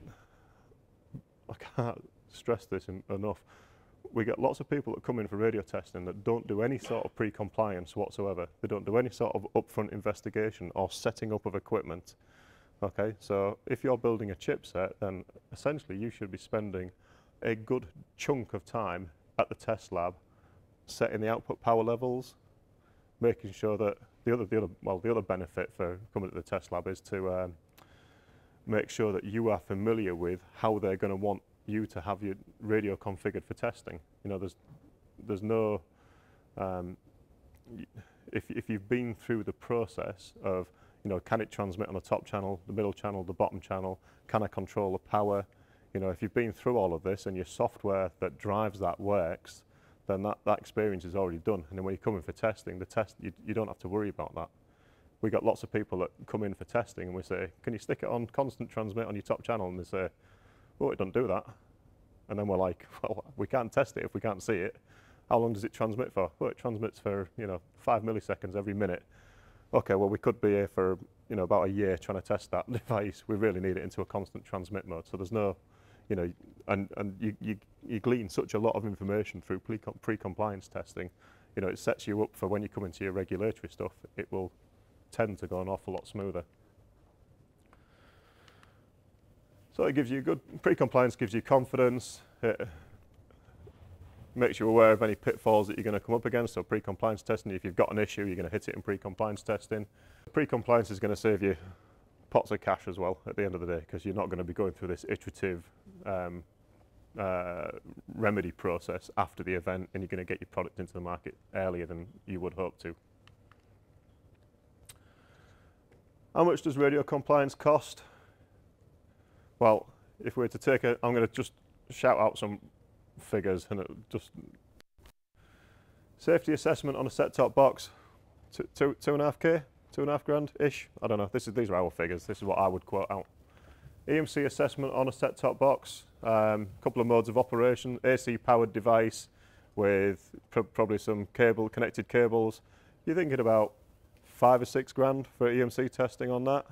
I can't stress this enough. We get lots of people that come in for radio testing that don't do any sort of pre-compliance whatsoever. They don't do any sort of upfront investigation or setting up of equipment. Okay, so if you're building a chipset, then essentially you should be spending a good chunk of time at the test lab, setting the output power levels, making sure that the other benefit for coming to the test lab is to make sure that you are familiar with how they're going to want you to have your radio configured for testing. There's no if you've been through the process of You know, can it transmit on the top channel, the middle channel, the bottom channel? Can I control the power? You know, if you've been through all of this and your software that drives that works, then that experience is already done. And then when you come in for testing, you don't have to worry about that. We got lots of people that come in for testing and we say, can you stick it on constant transmit on your top channel? And they say, oh, it doesn't do that. And then we're like, well, we can't test it if we can't see it. How long does it transmit for? Well, it transmits for, you know, 5 milliseconds every minute. Okay, well, we could be here for, you know, about a year trying to test that device. We really need it into a constant transmit mode. So there's no, you know, and you glean such a lot of information through pre-compliance testing. You know, it sets you up for when you come into your regulatory stuff, it will tend to go an awful lot smoother. So it gives you good, pre-compliance gives you confidence. It makes you aware of any pitfalls that you're going to come up against. So pre-compliance testing, if you've got an issue, you're going to hit it in pre-compliance testing. Pre-compliance is going to save you pots of cash as well at the end of the day, because you're not going to be going through this iterative remedy process after the event, and you're going to get your product into the market earlier than you would hope to. How much does radio compliance cost? Well, if we were to take a, I'm going to just shout out some figures, and just safety assessment on a set-top box, 2.5K, 2.5 grand ish. I don't know. These are our figures. This is what I would quote out. EMC assessment on a set-top box, couple of modes of operation, AC powered device with probably some connected cables. You're thinking about 5 or 6 grand for EMC testing on that.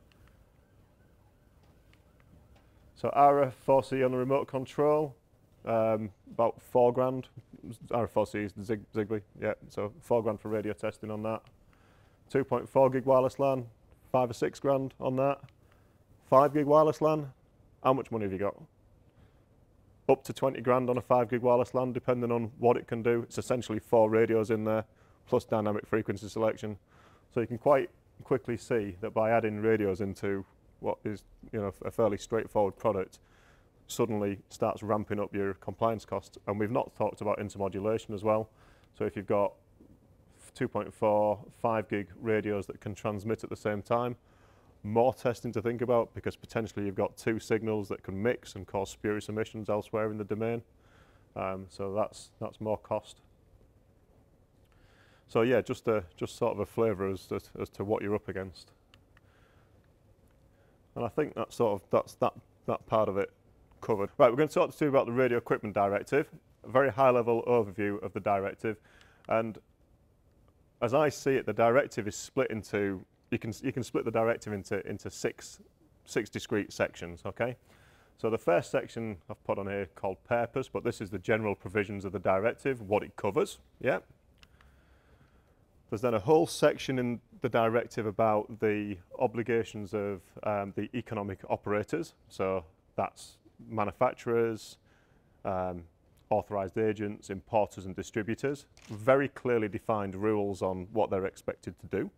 So RF4C on the remote control, about 4 grand. RF4C is Zigbee, yeah, so 4 grand for radio testing on that. 2.4 gig wireless LAN, 5 or 6 grand on that. 5 gig wireless LAN, how much money have you got? Up to 20 grand on a 5 gig wireless LAN, depending on what it can do. It's essentially 4 radios in there, plus dynamic frequency selection. So you can quite quickly see that by adding radios into what is, you know, a fairly straightforward product, suddenly starts ramping up your compliance costs. And we've not talked about intermodulation as well. So if you've got 2.4, 5 gig radios that can transmit at the same time, more testing to think about, because potentially you've got 2 signals that can mix and cause spurious emissions elsewhere in the domain. So that's more cost. So yeah, just sort of a flavour as to what you're up against. And I think that's that part of it covered. Right, we're going to talk to you about the Radio Equipment Directive, a very high-level overview of the directive. And as I see it, the directive is split into, you can split the directive into six discrete sections, okay? So the first section I've put on here called purpose, but this is the general provisions of the directive, what it covers, yeah? There's then a whole section in the directive about the obligations of the economic operators. So that's manufacturers, authorised agents, importers and distributors. Very clearly defined rules on what they're expected to do.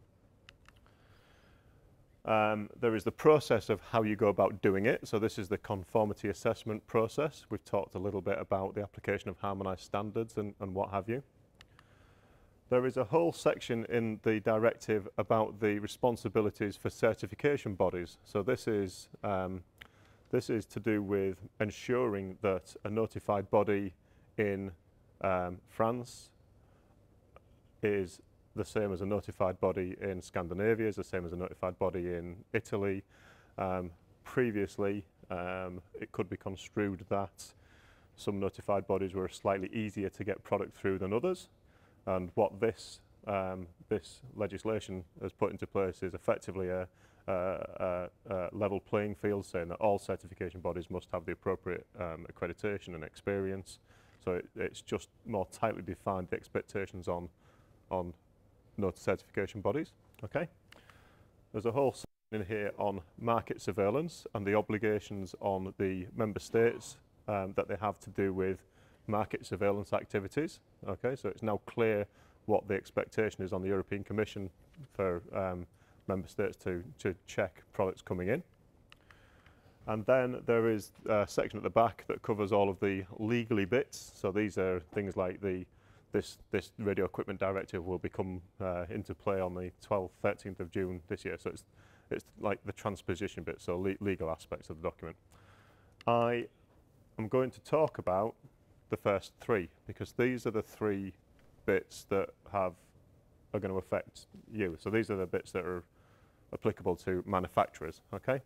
There is the process of how you go about doing it. So this is the conformity assessment process. We've talked a little bit about the application of harmonised standards and what have you. There is a whole section in the directive about the responsibilities for certification bodies. So this is to do with ensuring that a notified body in France is the same as a notified body in Scandinavia, is the same as a notified body in Italy. Previously, it could be construed that some notified bodies were slightly easier to get product through than others. And what this legislation has put into place is effectively a level playing field, saying that all certification bodies must have the appropriate accreditation and experience. So it's just more tightly defined the expectations on certification bodies. Okay. There's a whole section in here on market surveillance and the obligations on the member states that they have to do with market surveillance activities. Okay, so it's now clear what the expectation is on the European Commission for member states to check products coming in. And then there is a section at the back that covers all of the legally bits. So these are things like the this radio equipment directive will become into play on the 12th, 13th of June this year. So it's like the transposition bit, so legal aspects of the document. I am going to talk about the first three, because these are the three bits that are going to affect you. So these are the bits that are applicable to manufacturers, okay?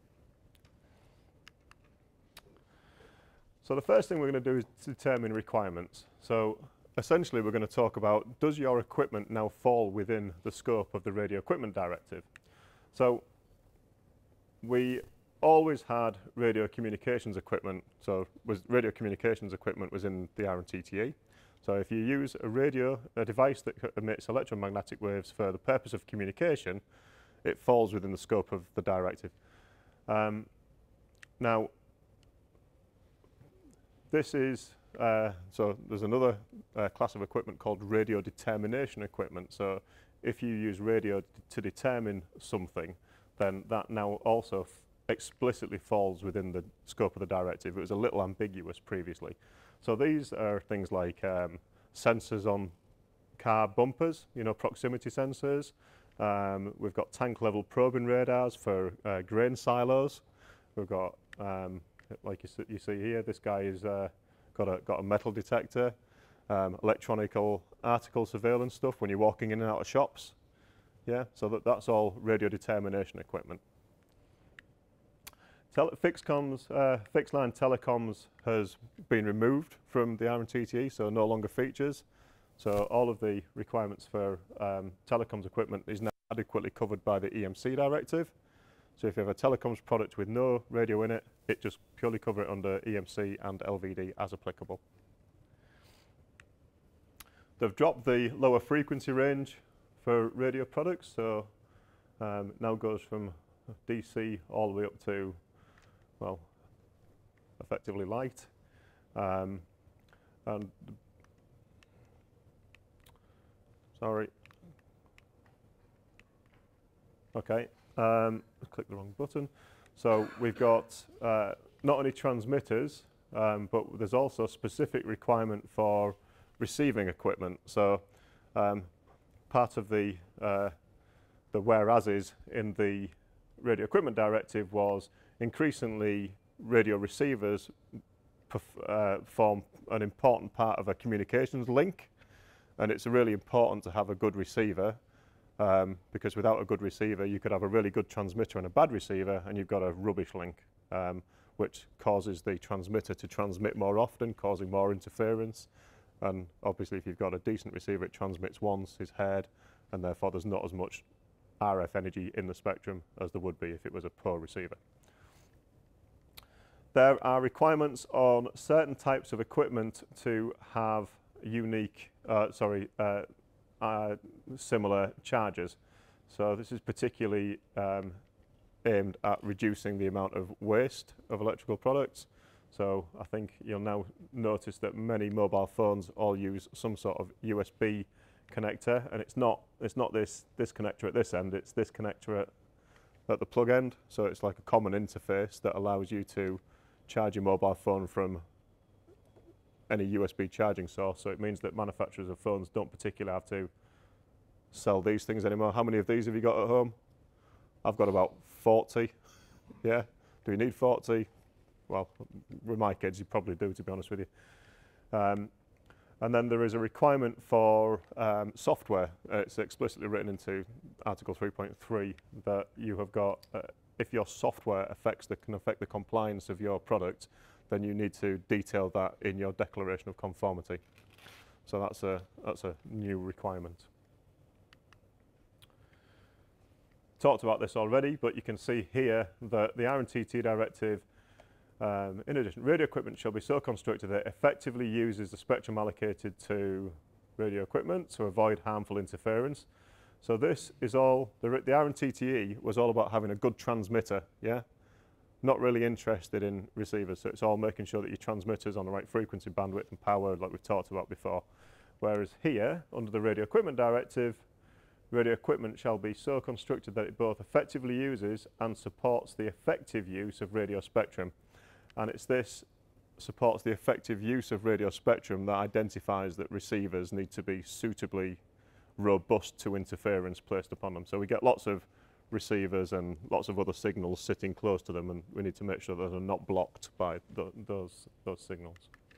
So the first thing we're going to do is determine requirements. So essentially we're going to talk about, does your equipment now fall within the scope of the radio equipment directive? So we always had radio communications equipment. So radio communications equipment was in the RTTE. So if you use a device that emits electromagnetic waves for the purpose of communication, it falls within the scope of the directive. Now, this is, so there's another class of equipment called radio determination equipment. So if you use radio to determine something, then that now also explicitly falls within the scope of the directive. It was a little ambiguous previously. So these are things like sensors on car bumpers, you know, proximity sensors. We've got tank level probing radars for grain silos. We've got, like you see here, this guy has got a metal detector, electronic article surveillance stuff when you're walking in and out of shops. Yeah, so that's all radio determination equipment. Fixed line telecoms has been removed from the RTTE, so no longer features. So all of the requirements for telecoms equipment is now adequately covered by the EMC directive. So if you have a telecoms product with no radio in it, it just purely covers it under EMC and LVD as applicable. They've dropped the lower frequency range for radio products, so now goes from DC all the way up to, well, effectively light. And sorry. Okay, click the wrong button. So we've got not only transmitters, but there's also a specific requirement for receiving equipment. So part of the whereases in the radio equipment directive was increasingly radio receivers form an important part of a communications link, and it's really important to have a good receiver, because without a good receiver you could have a really good transmitter and a bad receiver and you've got a rubbish link, which causes the transmitter to transmit more often, causing more interference. And obviously if you've got a decent receiver, it transmits once, is heard, and therefore there's not as much RF energy in the spectrum as there would be if it was a poor receiver. There are requirements on certain types of equipment to have unique, similar chargers. So this is particularly aimed at reducing the amount of waste of electrical products. So I think you'll now notice that many mobile phones all use some sort of USB connector, and it's not this connector at this end, it's this connector at the plug end. So it's like a common interface that allows you to charge your mobile phone from any USB charging source. So it means that manufacturers of phones don't particularly have to sell these things anymore. How many of these have you got at home? I've got about 40. Yeah. Do you need 40? Well, with my kids, you probably do, to be honest with you. And then there is a requirement for software. It's explicitly written into Article 3.3 that you have got, if your software can affect the compliance of your product, then you need to detail that in your declaration of conformity. So that's a new requirement. Talked about this already, but you can see here that the RTTE directive, in addition, radio equipment shall be so constructed that it effectively uses the spectrum allocated to radio equipment to avoid harmful interference. So this is all, the RTTE was all about having a good transmitter, yeah? Not really interested in receivers, so it's all making sure that your transmitter's on the right frequency, bandwidth and power, like we've talked about before. Whereas here, under the radio equipment directive, radio equipment shall be so constructed that it both effectively uses and supports the effective use of radio spectrum. And it's this supports the effective use of radio spectrum that identifies that receivers need to be suitably robust to interference placed upon them. So we get lots of receivers and lots of other signals sitting close to them, and we need to make sure that they're not blocked by those signals.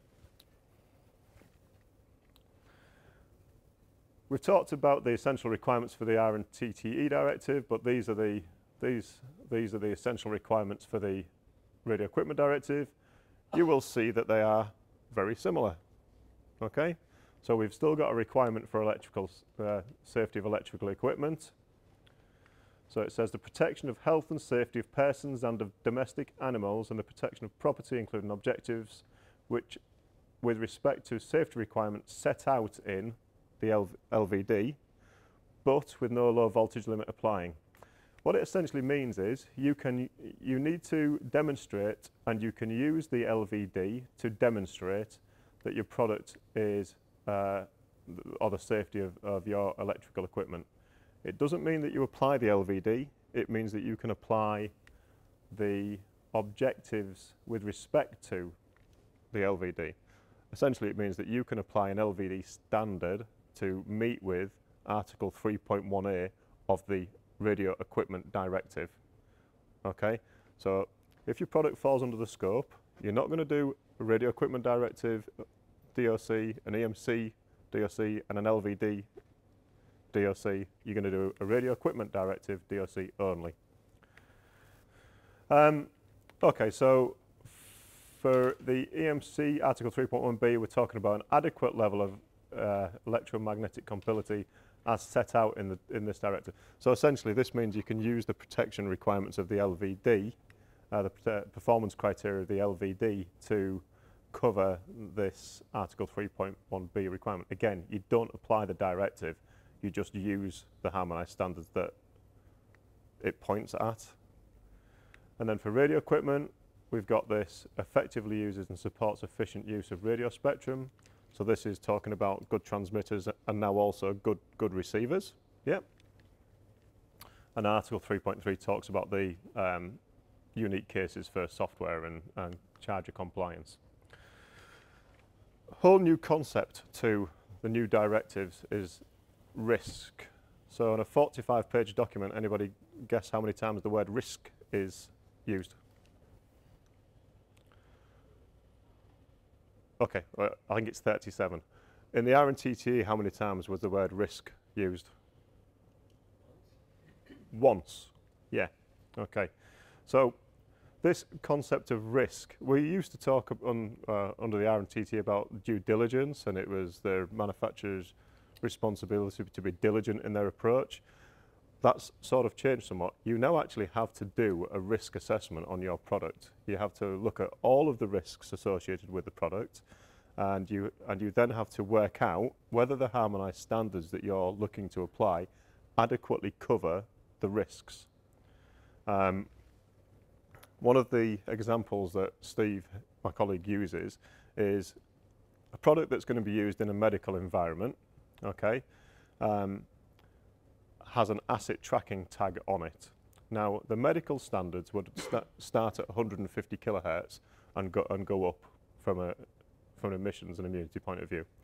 We've talked about the essential requirements for the RTTE directive, but these are the essential requirements for the radio equipment directive. You will see that they are very similar. Okay, so we've still got a requirement for electrical safety of electrical equipment. So it says the protection of health and safety of persons and of domestic animals and the protection of property, including objectives which, with respect to safety requirements set out in the LVD, but with no low voltage limit applying. What it essentially means is you need to demonstrate, and you can use the LVD to demonstrate that your product is or the safety of your electrical equipment. It doesn't mean that you apply the LVD, it means that you can apply the objectives with respect to the LVD. Essentially it means that you can apply an LVD standard to meet with Article 3.1a of the Radio Equipment Directive. Okay, so if your product falls under the scope, you're not going to do a Radio Equipment Directive DOC, an EMC DOC and an LVD DOC. You're going to do a Radio Equipment Directive DOC only. Okay, so for the EMC Article 3.1b, we're talking about an adequate level of electromagnetic compatibility as set out in this directive. So essentially this means you can use the protection requirements of the LVD, the performance criteria of the LVD to cover this Article 3.1b requirement. Again, you don't apply the directive, you just use the harmonised standards that it points at. And then for radio equipment, we've got this effectively uses and supports efficient use of radio spectrum. So this is talking about good transmitters and now also good receivers. Yep. And Article 3.3 talks about the unique cases for software and charger compliance. A whole new concept to the new directives is risk. So in a 45-page document, anybody guess how many times the word risk is used? Okay, well, I think it's 37. In the RTTE, how many times was the word risk used? Once. Yeah. Okay. So this concept of risk, we used to talk under the RTTE about due diligence, and it was the manufacturer's responsibility to be diligent in their approach. That's sort of changed somewhat. You now actually have to do a risk assessment on your product. You have to look at all of the risks associated with the product, and you then have to work out whether the harmonised standards that you're looking to apply adequately cover the risks. One of the examples that Steve, my colleague, uses is a product that's going to be used in a medical environment, okay, has an asset tracking tag on it. Now, the medical standards would start at 150 kilohertz and go up from an emissions and immunity point of view.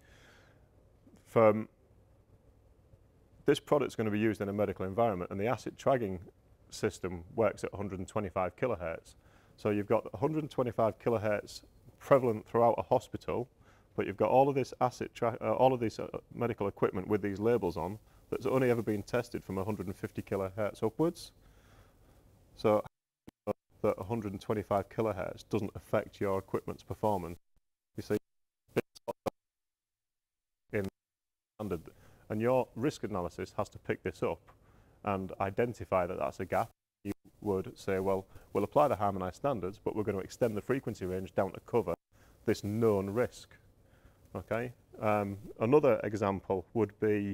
This product's going to be used in a medical environment, and the asset tracking system works at 125 kilohertz. So you've got 125 kilohertz prevalent throughout a hospital, but you've got all of this all of this medical equipment with these labels on that's only ever been tested from 150 kilohertz upwards. So that 125 kilohertz doesn't affect your equipment's performance. You see, in standard, and your risk analysis has to pick this up and identify that that's a gap. You would say, well, we'll apply the harmonised standards, but we're going to extend the frequency range down to cover this known risk. Okay. Another example would be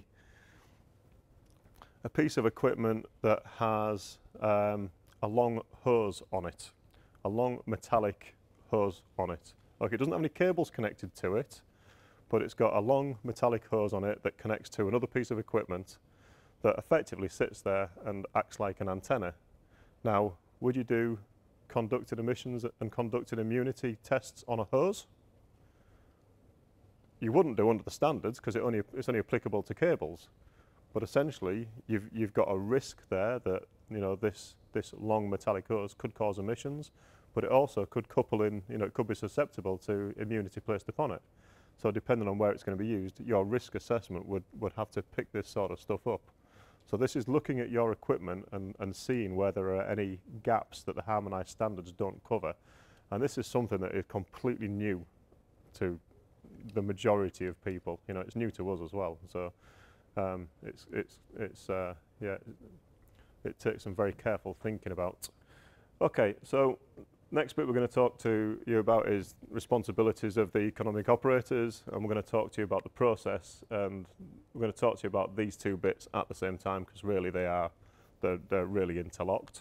a piece of equipment that has a long hose on it, a long metallic hose on it. Okay, it doesn't have any cables connected to it, but it's got a long metallic hose on it that connects to another piece of equipment that effectively sits there and acts like an antenna. Now, would you do conducted emissions and conducted immunity tests on a hose. You wouldn't do under the standards because it's only applicable to cables. But essentially, you've got a risk there that this long metallic hose could cause emissions, but it also could couple in, it could be susceptible to immunity placed upon it. So depending on where it's going to be used, your risk assessment would have to pick this sort of stuff up. So this is looking at your equipment and seeing where there are any gaps that the harmonised standards don't cover. And this is something that is completely new to the majority of people. It's new to us as well. So it takes some very careful thinking about. Okay, so next bit we're going to talk to you about is responsibilities of the economic operators, and we're going to talk to you about the process, and we're going to talk to you about these two bits at the same time because really they're really interlocked.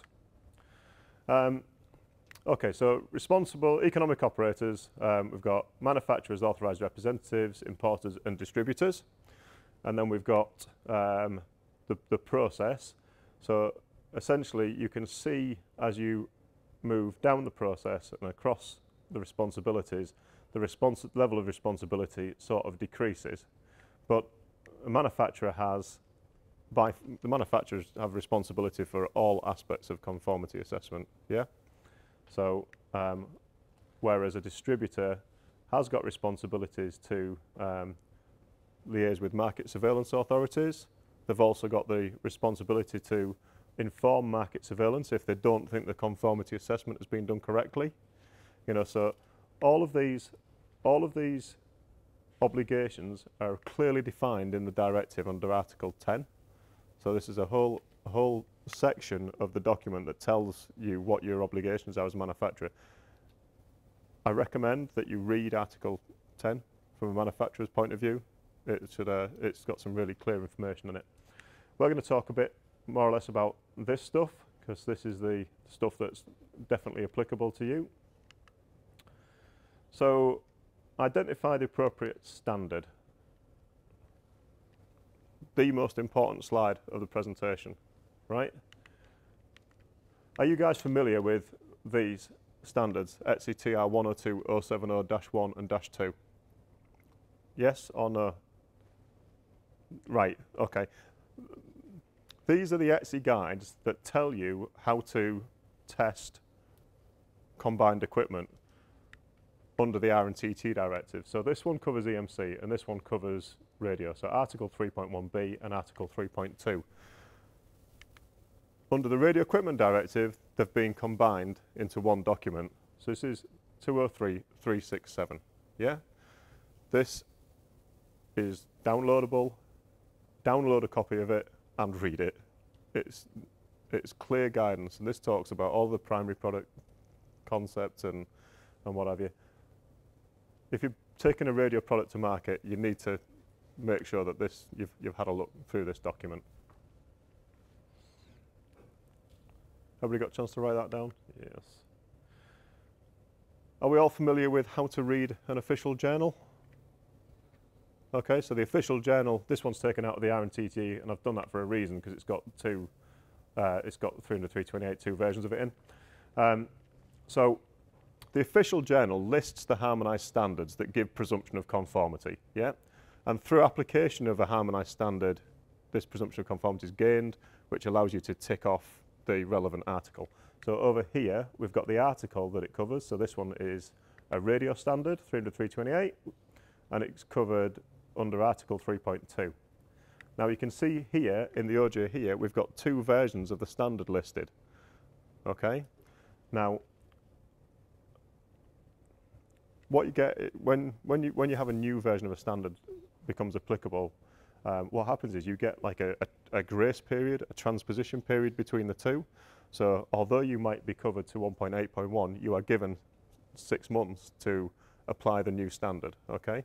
Okay, so responsible economic operators, we've got manufacturers, authorised representatives, importers and distributors, and then we've got the process. So essentially you can see as you move down the process and across the responsibilities, the level of responsibility sort of decreases. But the manufacturers have responsibility for all aspects of conformity assessment, yeah? So whereas a distributor has got responsibilities to liaise with market surveillance authorities, they've also got the responsibility to inform market surveillance if they don't think the conformity assessment has been done correctly. So all of these obligations are clearly defined in the directive under Article 10. So this is a whole section of the document that tells you what your obligations are as a manufacturer. I recommend that you read Article 10 from a manufacturer's point of view. It's got some really clear information in it. We're going to talk a bit more or less about this stuff because this is the stuff that's definitely applicable to you. So identify the appropriate standard. The most important slide of the presentation, right? Are you guys familiar with these standards, ETSI TR 102 070-1 and -2? Yes or no? Right, okay. These are the ETSI guides that tell you how to test combined equipment under the R&TT directive. So this one covers EMC and this one covers radio. So Article 3.1b and Article 3.2. Under the radio equipment directive, they've been combined into one document. So this is 203367, yeah? This is downloadable. Download a copy of it and read it. It's clear guidance, and this talks about all the primary product concepts and what have you. If you're taking a radio product to market, you need to make sure that you've had a look through this document. Everybody got a chance to write that down? Yes. Are we all familiar with how to read an official journal? Okay, so the official journal, this one's taken out of the R&TT, and I've done that for a reason because it's got 300-328, two versions of it in. So the official journal lists the harmonised standards that give presumption of conformity, yeah? And through application of a harmonised standard, this presumption of conformity is gained, which allows you to tick off the relevant article. So over here, we've got the article that it covers. So this one is a radio standard, 300-328, and it's covered under Article 3.2. Now you can see here, in the OJ here, we've got two versions of the standard listed. Okay? Now, what you get, when you have a new version of a standard becomes applicable, what happens is you get like a grace period, a transposition period between the two. So although you might be covered to 1.8.1, you are given 6 months to apply the new standard, okay?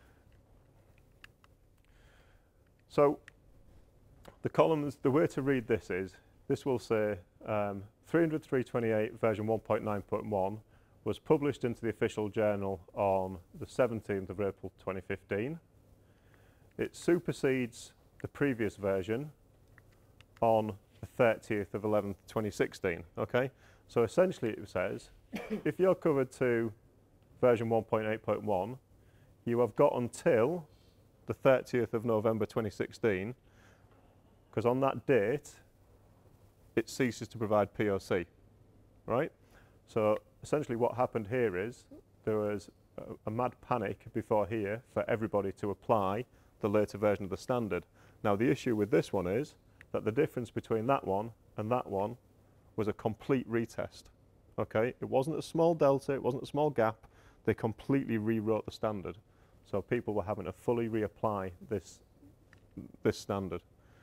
So the columns, the way to read this is, this will say 300-328 version 1.9.1 was published into the official journal on the 17th of April 2015. It supersedes the previous version on the 30th of 11th 2016, okay? So essentially it says, if you're covered to version 1.8.1, you have got until the 30th of November 2016, because on that date, it ceases to provide POC, right? So essentially what happened here is there was a mad panic before here for everybody to apply the later version of the standard. Now the issue with this one is that the difference between that one and that one was a complete retest, okay? It wasn't a small delta, it wasn't a small gap, they completely rewrote the standard. So people were having to fully reapply this standard,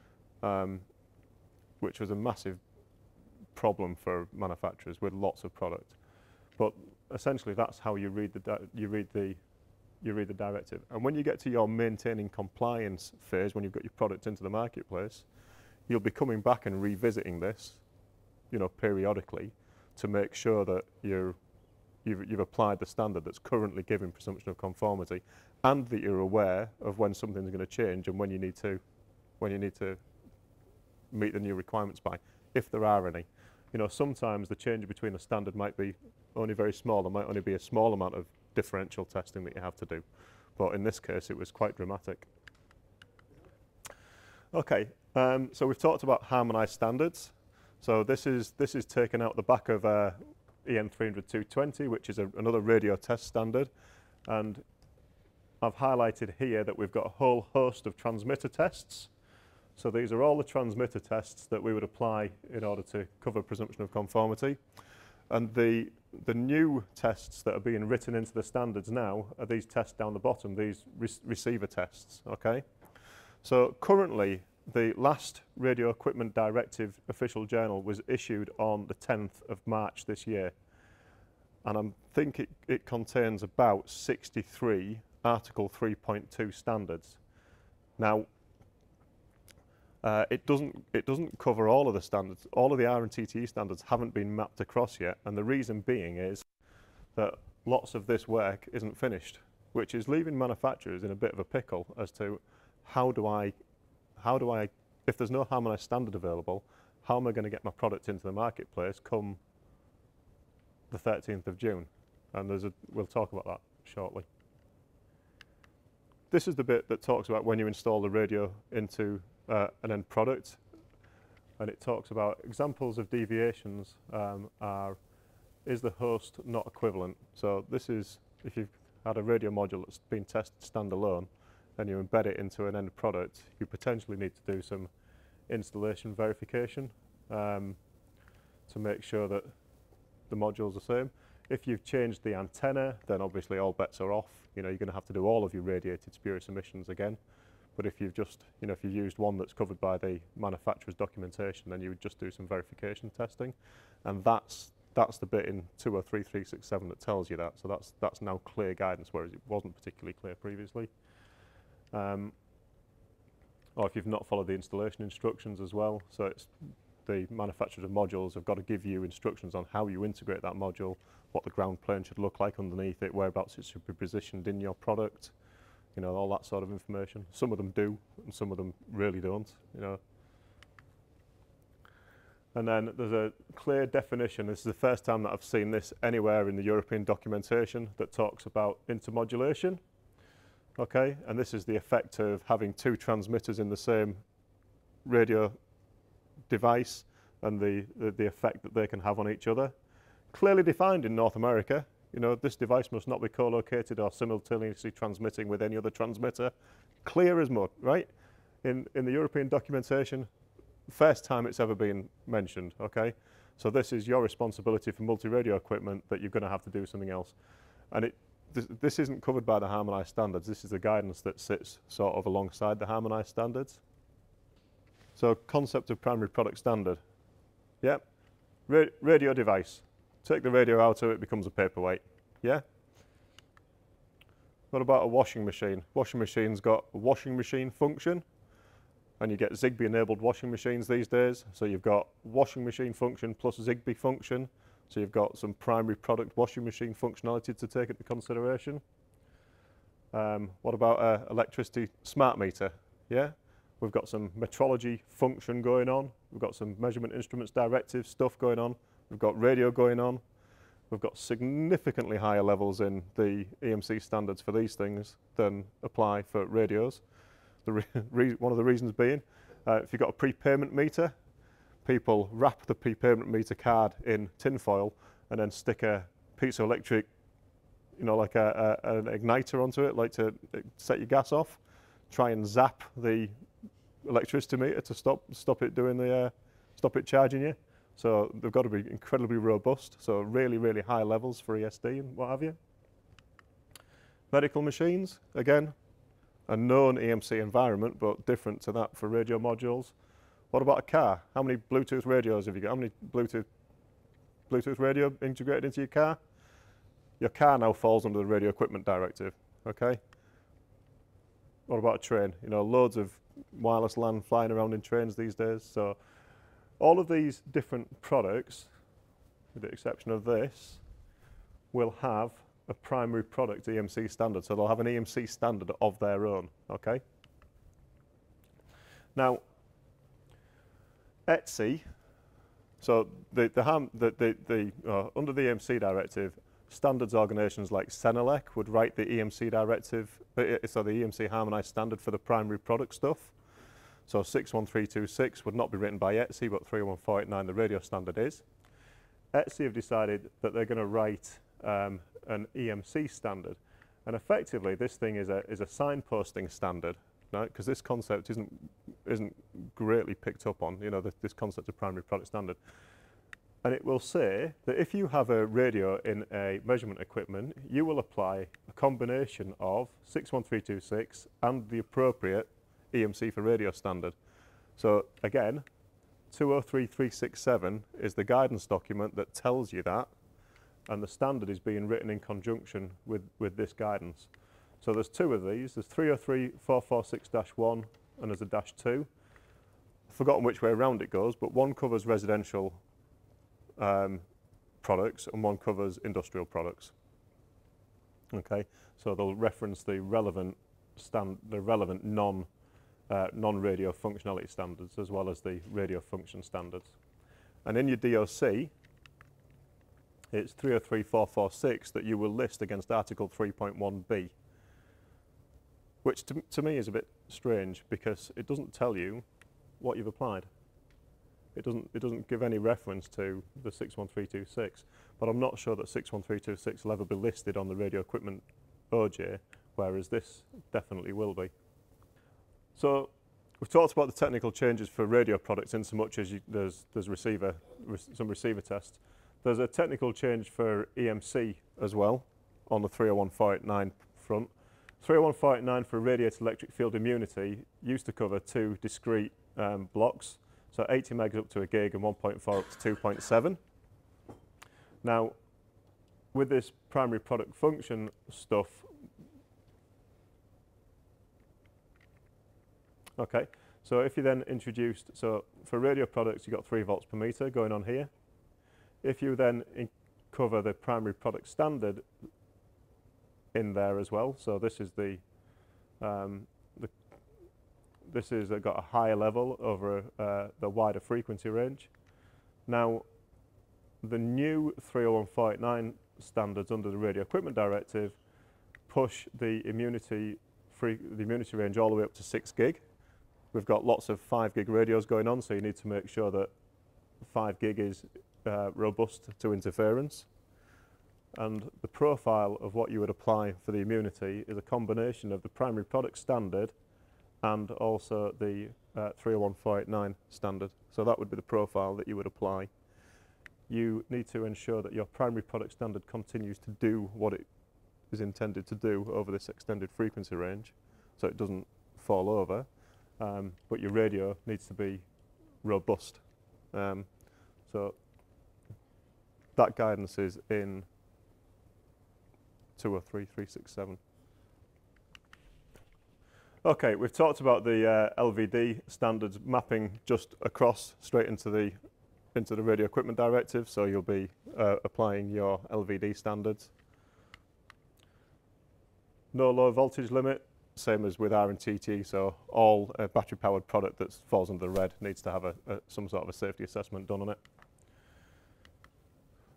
which was a massive problem for manufacturers with lots of product. But essentially that's how you read the directive. And when you get to your maintaining compliance phase, when you've got your product into the marketplace, you'll be coming back and revisiting this, you know, periodically to make sure that you've applied the standard that's currently giving presumption of conformity, and that you're aware of when something's going to change and when you need to meet the new requirements by, if there are any. You know, sometimes the change between a standard might be only very small. There might only be a small amount of differential testing that you have to do. But in this case, it was quite dramatic. Okay, so we've talked about harmonized standards. So this is taken out the back of EN 300-220, which is another radio test standard. And I've highlighted here that we've got a whole host of transmitter tests. So these are all the transmitter tests that we would apply in order to cover presumption of conformity. And the new tests that are being written into the standards now are these tests down the bottom, these receiver tests, okay? So currently, the last Radio Equipment Directive official journal was issued on the 10th of March this year. And I think it contains about 63 Article 3.2 standards. Now, it doesn't cover all of the standards. All of the R&TTE standards haven't been mapped across yet, and the reason being is that lots of this work isn't finished, which is leaving manufacturers in a bit of a pickle as to how do I, if there's no harmonized standard available, how am I going to get my product into the marketplace come the 13th of June? And we'll talk about that shortly. This is the bit that talks about when you install the radio into an end product, and it talks about examples of deviations is the host not equivalent? So this is, if you've had a radio module that's been tested standalone and you embed it into an end product, you potentially need to do some installation verification to make sure that the module's the same. If you've changed the antenna, then obviously all bets are off. You know, you're going to have to do all of your radiated spurious emissions again. But if you've just, you know, if you used one that's covered by the manufacturer's documentation, then you would just do some verification testing. And that's the bit in 203367 that tells you that. So that's now clear guidance, whereas it wasn't particularly clear previously. Or if you've not followed the installation instructions as well. So it's the manufacturers of modules have got to give you instructions on how you integrate that module, what the ground plane should look like underneath it, whereabouts it should be positioned in your product. You know, all that sort of information. Some of them do, and some of them really don't, you know. And then there's a clear definition. This is the first time that I've seen this anywhere in the European documentation that talks about intermodulation. Okay, and this is the effect of having two transmitters in the same radio device and the effect that they can have on each other. Clearly defined in North America. You know, this device must not be co-located or simultaneously transmitting with any other transmitter. Clear as mud, right? In the European documentation, first time it's ever been mentioned, okay? So this is your responsibility for multi-radio equipment that you're going to have to do something else. And this isn't covered by the harmonized standards. This is the guidance that sits sort of alongside the harmonized standards. So concept of primary product standard. Yep, radio device. Take the radio out of it, becomes a paperweight, yeah? What about a washing machine? Washing machine's got a washing machine function, and you get Zigbee enabled washing machines these days. So you've got washing machine function plus Zigbee function. So you've got some primary product washing machine functionality to take into consideration. What about electricity smart meter, yeah? We've got some metrology function going on. We've got some measurement instruments directive stuff going on. we've got radio going on. We've got significantly higher levels in the EMC standards for these things than apply for radios. One of the reasons being, if you've got a prepayment meter, people wrap the prepayment meter card in tin foil and then stick a piezoelectric, you know, like an igniter onto it, like to set your gas off, try and zap the electricity meter to stop it doing the stop it charging you. So they've got to be incredibly robust. So really, really high levels for ESD and what have you. Medical machines, again, a known EMC environment, but different to that for radio modules. What about a car? How many Bluetooth radios have you got? How many Bluetooth radio integrated into your car? Your car now falls under the Radio Equipment Directive, okay? What about a train? You know, loads of wireless LAN flying around in trains these days. So all of these different products, with the exception of this, will have a primary product EMC standard. So they'll have an EMC standard of their own, okay? Now, ETSI, so under the EMC directive, standards organisations like Senelec would write the EMC directive, so the EMC harmonised standard for the primary product stuff. So 61326 would not be written by ETSI, but 31489, the radio standard is. ETSI have decided that they're going to write an EMC standard, and effectively this thing is a signposting standard, right? Because this concept isn't greatly picked up on, you know, this concept of primary product standard. And it will say that if you have a radio in a measurement equipment, you will apply a combination of 61326 and the appropriate EMC for radio standard. So again, 203367 is the guidance document that tells you that, and the standard is being written in conjunction with this guidance. So there's two of these. There's 303446-1 and there's a -2. I've forgotten which way around it goes, but one covers residential products and one covers industrial products. Okay, so they'll reference the relevant non-radio functionality standards as well as the radio function standards. And in your DOC, it's 303446 that you will list against Article 3.1b, which to me is a bit strange because it doesn't tell you what you've applied. It doesn't give any reference to the 61326, but I'm not sure that 61326 will ever be listed on the radio equipment OJ, whereas this definitely will be. So we've talked about the technical changes for radio products in so much as there's some receiver tests. There's a technical change for EMC as well on the 30149 front. 30149 for radiator electric field immunity used to cover two discrete blocks, so 80 megs up to a gig and 1.4 up to 2.7. Now, with this primary product function stuff, okay, so if you then introduced, so for radio products, you've got 3 volts per meter going on here. If you then cover the primary product standard in there as well, so this is this is got a higher level over the wider frequency range. Now, the new 30149 standards under the Radio Equipment Directive push the immunity range all the way up to 6 gig. We've got lots of 5 gig radios going on, so you need to make sure that 5 gig is robust to interference. And the profile of what you would apply for the immunity is a combination of the primary product standard and also the 30149 standard. So that would be the profile that you would apply. You need to ensure that your primary product standard continues to do what it is intended to do over this extended frequency range, so it doesn't fall over, but your radio needs to be robust. So that guidance is in 203367. Okay, we've talked about the LVD standards mapping just across straight into the Radio Equipment Directive, so you'll be applying your LVD standards. No low voltage limit, same as with R&TT, so all battery powered product that falls under the red needs to have some sort of a safety assessment done on it.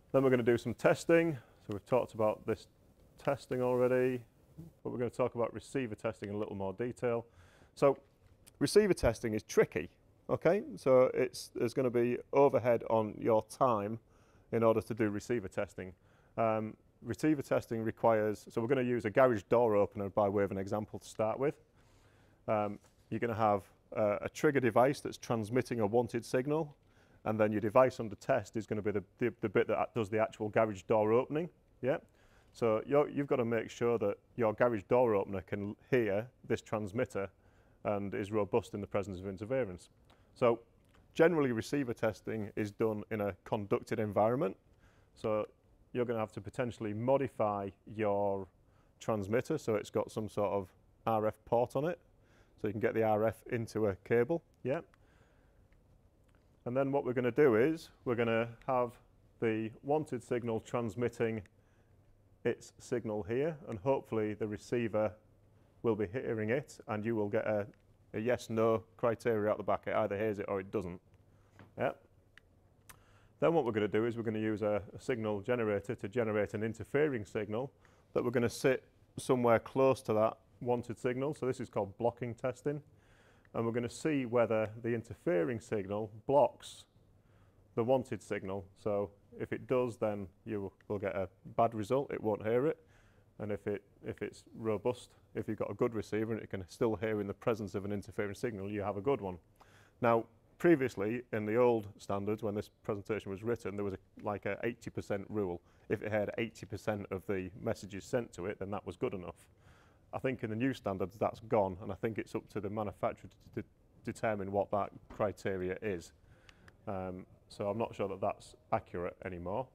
Then we're going to do some testing. So we've talked about this testing already, but we're going to talk about receiver testing in a little more detail. So receiver testing is tricky, okay? So there's going to be overhead on your time in order to do receiver testing. Receiver testing requires, so we're going to use a garage door opener by way of an example to start with. You're going to have a trigger device that's transmitting a wanted signal, and then your device under test is going to be the bit that does the actual garage door opening. Yeah. So you've got to make sure that your garage door opener can hear this transmitter and is robust in the presence of interference. So generally receiver testing is done in a conducted environment. So you're going to have to potentially modify your transmitter so it's got some sort of RF port on it, so you can get the RF into a cable. Yeah. And then what we're going to do is we're going to have the wanted signal transmitting its signal here, and hopefully the receiver will be hearing it, and you will get a yes-no criteria out the back. It either hears it or it doesn't. Yeah. Then what we're going to do is we're going to use a signal generator to generate an interfering signal that we're going to sit somewhere close to that wanted signal. So this is called blocking testing. And we're going to see whether the interfering signal blocks the wanted signal. So if it does, then you will get a bad result. It won't hear it. And if it's robust, if you've got a good receiver and it can still hear in the presence of an interfering signal, you have a good one. Now, previously, in the old standards, when this presentation was written, there was like a 80% rule. If it had 80% of the messages sent to it, then that was good enough. I think in the new standards that's gone, and I think it's up to the manufacturer to determine what that criteria is. So I'm not sure that that's accurate anymore.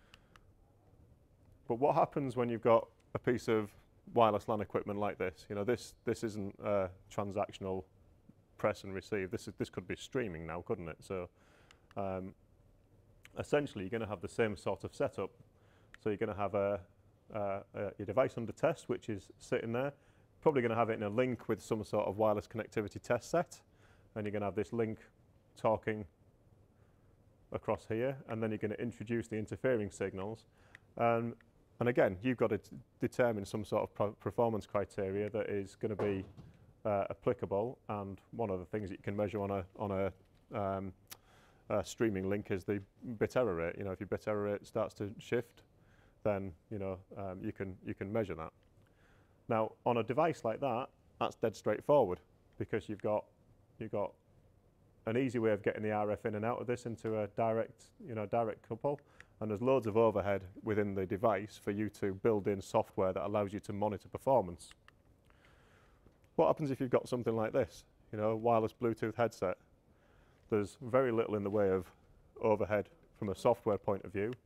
But what happens when you've got a piece of wireless LAN equipment like this? You know, this isn't transactional press and receive. This could be streaming now, couldn't it? So essentially, you're going to have the same sort of setup. So you're going to have your device under test, which is sitting there. Probably going to have it in a link with some sort of wireless connectivity test set, and you're going to have this link talking across here, and then you're going to introduce the interfering signals. And again, you've got to determine some sort of performance criteria that is going to be applicable. And one of the things that you can measure on a streaming link is the bit error rate. You know, if your bit error rate starts to shift, then you know you can measure that. Now, on a device like that, that's dead straightforward, because you've got an easy way of getting the RF in and out of this into a direct couple, and there's loads of overhead within the device for you to build in software that allows you to monitor performance. What happens if you've got something like this, you know, wireless Bluetooth headset? There's very little in the way of overhead from a software point of view.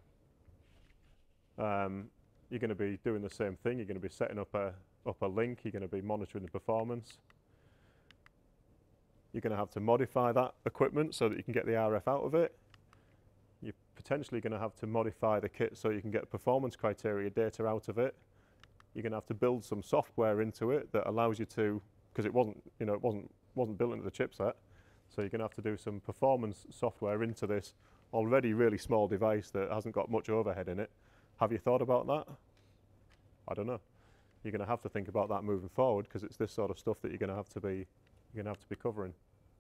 You're going to be doing the same thing. You're going to be setting up a link. You're going to be monitoring the performance. You're going to have to modify that equipment so that you can get the RF out of it. You're potentially going to have to modify the kit so you can get performance criteria data out of it. You're going to have to build some software into it that allows you to, because it wasn't built into the chipset. So you're going to have to do some performance software into this already really small device that hasn't got much overhead in it. Have you thought about that? I don't know. You're going to have to think about that moving forward, because it's this sort of stuff that you're going to have to be covering.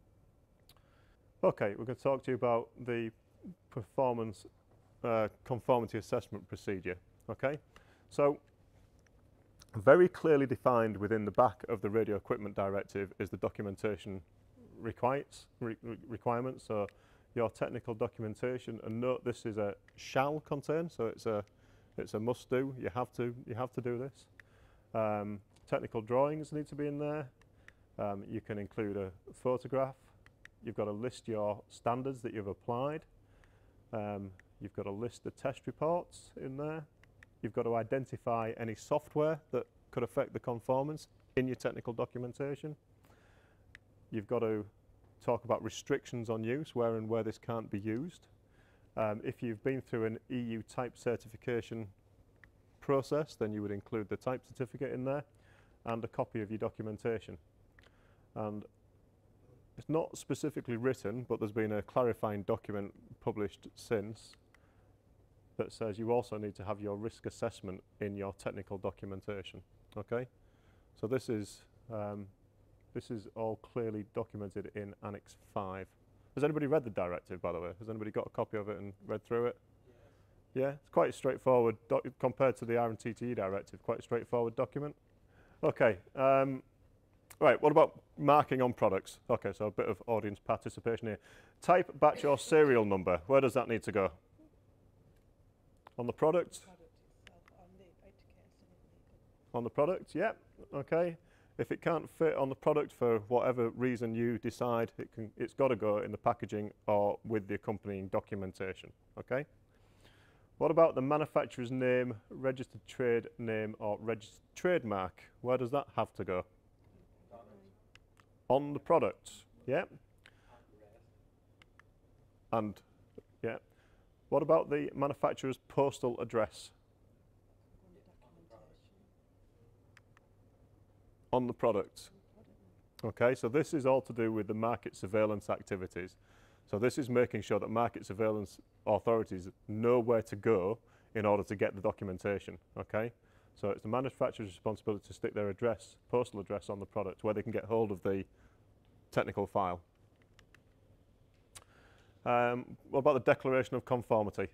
Okay, we're going to talk to you about the performance conformity assessment procedure. Okay, so very clearly defined within the back of the Radio Equipment Directive is the documentation requirements. So your technical documentation, and note this is a shall contain, so it's a must do. You have to do this. Technical drawings need to be in there. You can include a photograph. You've got to list your standards that you've applied. You've got to list the test reports in there. You've got to identify any software that could affect the conformance in your technical documentation. You've got to talk about restrictions on use, where and where this can't be used. If you've been through an EU type certification process, then you would include the type certificate in there and a copy of your documentation. And it's not specifically written, but there's been a clarifying document published since that says you also need to have your risk assessment in your technical documentation. Okay, so this is all clearly documented in Annex 5. Has anybody read the directive, by the way? Has anybody got a copy of it and read through it? Yeah, it's quite a straightforward compared to the R&TTE directive. Quite a straightforward document. Okay. Right, what about marking on products? Okay, so a bit of audience participation here. Type, batch or serial number. Where does that need to go? On the product? On the product, yeah, okay. If it can't fit on the product for whatever reason you decide, it's got to go in the packaging or with the accompanying documentation, okay? What about the manufacturer's name, registered trade name or registered trademark? Where does that have to go? On the product, yeah. And, yeah. What about the manufacturer's postal address? On the product. Okay, so this is all to do with the market surveillance activities. So this is making sure that market surveillance authorities know where to go in order to get the documentation, okay? So it's the manufacturer's responsibility to stick their address, postal address on the product where they can get hold of the technical file. What about the declaration of conformity?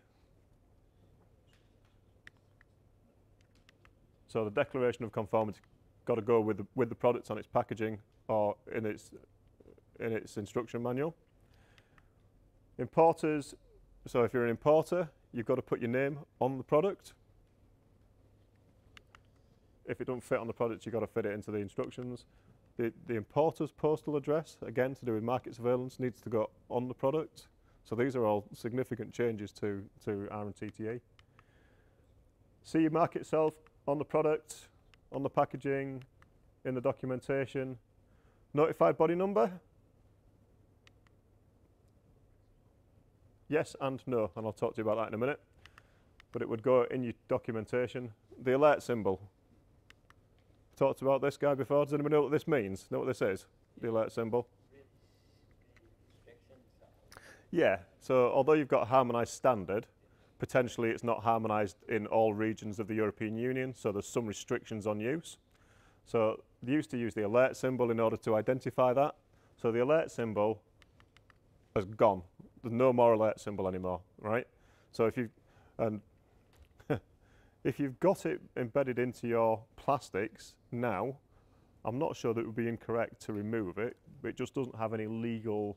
So the declaration of conformity got to go with the products on its packaging or in its instruction manual. Importers, so if you're an importer, you've got to put your name on the product. If it don't fit on the product, you've got to fit it into the instructions. The importer's postal address, again to do with market surveillance, needs to go on the product. So these are all significant changes to R&TTE. CE mark itself on the product, on the packaging, in the documentation. Notified body number? Yes and no, and I'll talk to you about that in a minute. But it would go in your documentation. The alert symbol. Talked about this guy before. Does anybody know what this means? Know what this is? The alert symbol? Yeah, so although you've got a harmonised standard, potentially it's not harmonised in all regions of the European Union, so there's some restrictions on use. So they used to use the alert symbol in order to identify that. So the alert symbol has gone. There's no more alert symbol anymore, right? So if you've got it embedded into your plastics now, I'm not sure that it would be incorrect to remove it, but it just doesn't have any legal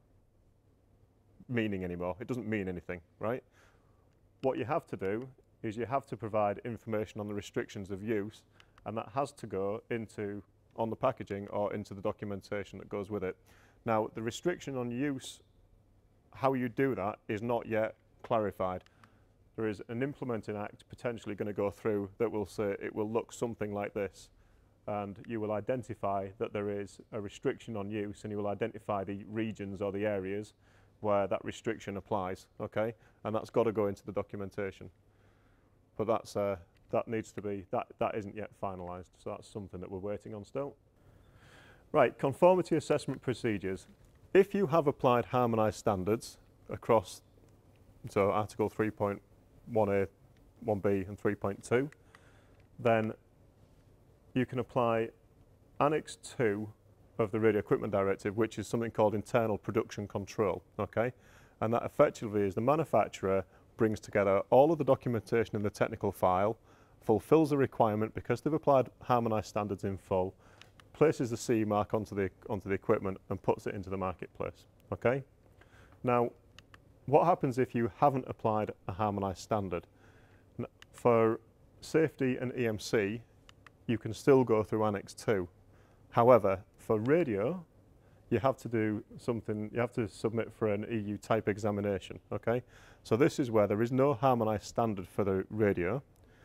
meaning anymore. It doesn't mean anything, right? What you have to do is you have to provide information on the restrictions of use, and that has to go on the packaging or into the documentation that goes with it. Now, the restriction on use, how you do that is not yet clarified. There is an implementing act potentially going to go through that will say it will look something like this, and you will identify that there is a restriction on use, and you will identify the regions or the areas where that restriction applies, okay? And that's got to go into the documentation. But that needs to be, that isn't yet finalised, so that's something that we're waiting on still. Right, conformity assessment procedures. If you have applied harmonised standards across, so Article 3.1a, 1b and 3.2, then you can apply Annex 2 of the Radio Equipment Directive, which is something called internal production control, okay? And that effectively is the manufacturer brings together all of the documentation in the technical file, fulfills the requirement because they've applied harmonised standards in full, places the CE mark onto the equipment and puts it into the marketplace, okay? Now, what happens if you haven't applied a harmonised standard? For safety and EMC, you can still go through Annex 2. However, for radio, you have to do something, you have to submit for an EU type examination, okay? So this is where there is no harmonised standard for the radio.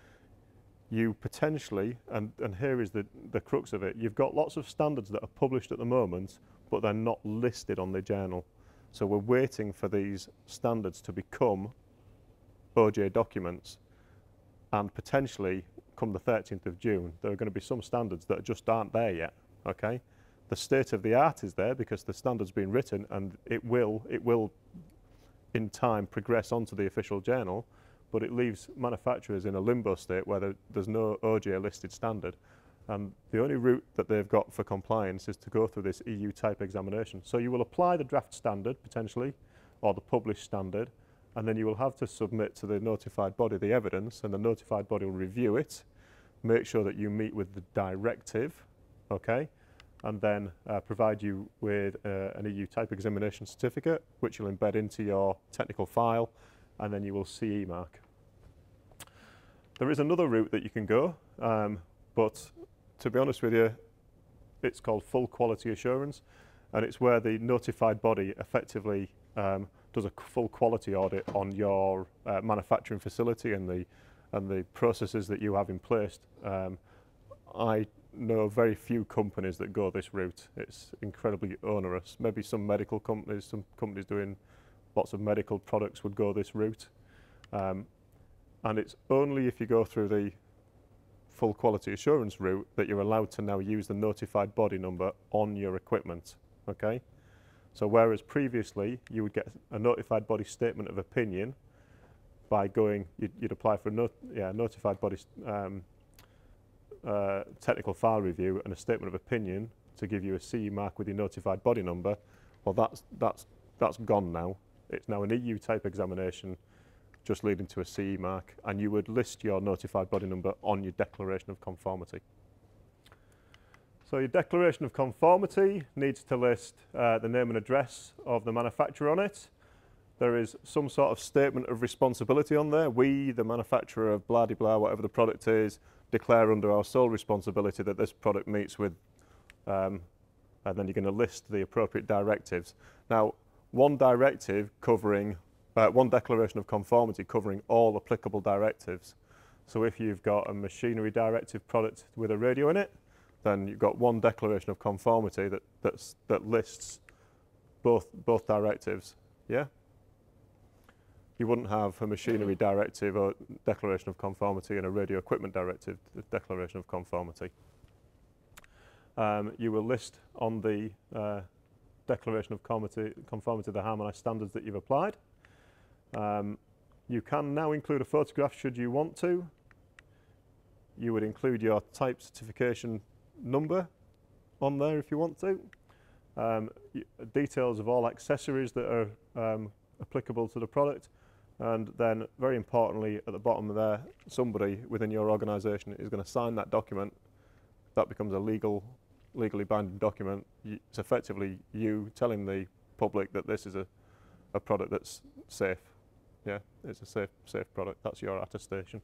You potentially, and here is the crux of it, you've got lots of standards that are published at the moment, but they're not listed on the journal. So we're waiting for these standards to become OJ documents, and potentially come the 13th of June, there are going to be some standards that just aren't there yet, okay? The state of the art is there because the standard's been written and it will in time progress onto the official journal, but it leaves manufacturers in a limbo state where there's no OJ listed standard. And the only route that they've got for compliance is to go through this EU type examination. So you will apply the draft standard, potentially, or the published standard, and then you will have to submit to the notified body the evidence, and the notified body will review it, make sure that you meet with the directive, okay, and then provide you with an EU type examination certificate, which you'll embed into your technical file, and then you will CE mark. There is another route that you can go, but to be honest with you, it's called full quality assurance, and it's where the notified body effectively does a full quality audit on your manufacturing facility and the processes that you have in place. I know very few companies that go this route. It's incredibly onerous. Maybe some medical companies, some companies doing lots of medical products would go this route. And it's only if you go through the full quality assurance route that you're allowed to now use the notified body number on your equipment, okay? So whereas previously you would get a notified body statement of opinion by going, you'd apply for a notified body technical file review and a statement of opinion to give you a CE mark with your notified body number. Well, that's gone now. It's now an EU type examination, just leading to a CE mark, and you would list your notified body number on your declaration of conformity. So your declaration of conformity needs to list the name and address of the manufacturer on it. There is some sort of statement of responsibility on there. We, the manufacturer of blah de blah, whatever the product is, declare under our sole responsibility that this product meets with, and then you're going to list the appropriate directives. Now, one directive covering, one declaration of conformity covering all applicable directives. So if you've got a machinery directive product with a radio in it, then you've got one declaration of conformity that lists both directives, yeah? You wouldn't have a machinery directive or declaration of conformity and a radio equipment directive declaration of conformity. You will list on the declaration of conformity the harmonised standards that you've applied. You can now include a photograph should you want to. You would include your type certification number on there if you want to. Details of all accessories that are applicable to the product. And then, very importantly, at the bottom of there, somebody within your organisation is going to sign that document. That becomes a legally binding document. It's effectively you telling the public that this is a product that's safe. Yeah, it's a safe product. That's your attestation.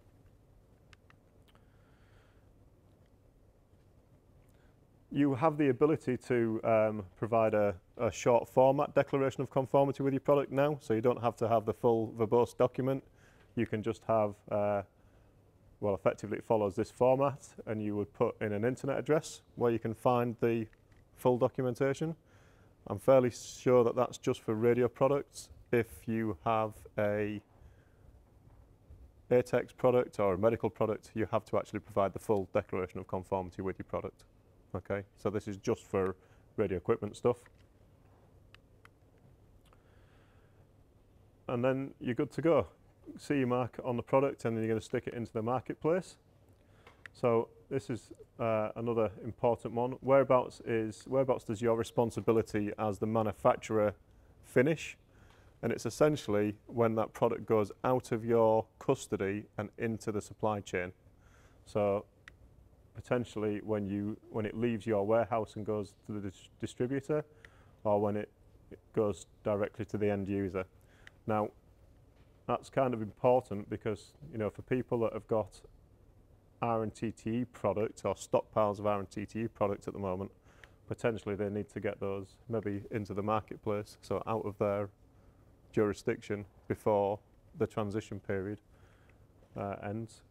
You have the ability to provide a short format declaration of conformity with your product now, so you don't have to have the full verbose document. You can just have, well, effectively it follows this format, and you would put in an internet address where you can find the full documentation. I'm fairly sure that that's just for radio products. If you have a ATEX product or a medical product, you have to actually provide the full declaration of conformity with your product. Okay, so this is just for radio equipment stuff. And then you're good to go. CE mark on the product, and then you're going to stick it into the marketplace. So this is another important one. Whereabouts does your responsibility as the manufacturer finish? And it's essentially when that product goes out of your custody and into the supply chain. So potentially when it leaves your warehouse and goes to the distributor, or when it goes directly to the end user. Now, that's kind of important because, you know, for people that have got R&TTE product or stockpiles of R&TTE product at the moment, potentially they need to get those maybe into the marketplace, so out of their jurisdiction before the transition period ends.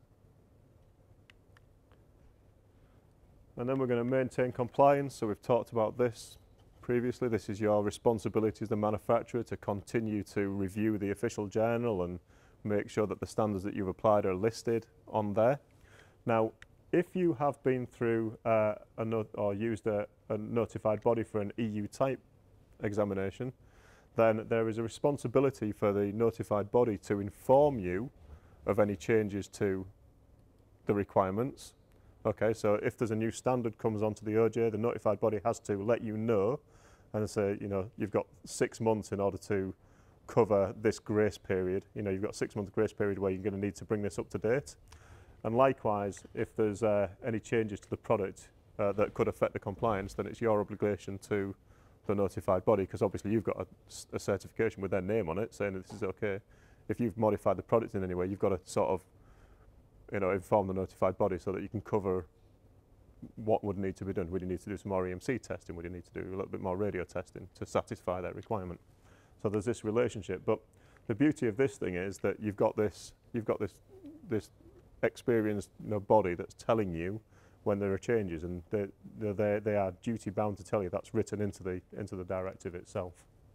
And then we're going to maintain compliance. So we've talked about this previously. This is your responsibility as the manufacturer to continue to review the official journal and make sure that the standards that you've applied are listed on there. Now, if you have been through or used a notified body for an EU type examination, then there is a responsibility for the notified body to inform you of any changes to the requirements. Okay, so if there's a new standard comes onto the OJ, the notified body has to let you know and say, you know, you've got 6 months in order to cover this grace period. You know, you've got a 6-month grace period where you're going to need to bring this up to date. And likewise, if there's any changes to the product that could affect the compliance, then it's your obligation to the notified body, because obviously you've got a certification with their name on it saying that this is okay. If you've modified the product in any way, you've got to sort of, you know, inform the notified body so that you can cover what would need to be done. Would you need to do some more EMC testing? Would you need to do a little bit more radio testing to satisfy that requirement? So there's this relationship. But the beauty of this thing is that you've got this experienced, you know, body that's telling you when there are changes, and they are duty bound to tell you. That's written into the directive itself.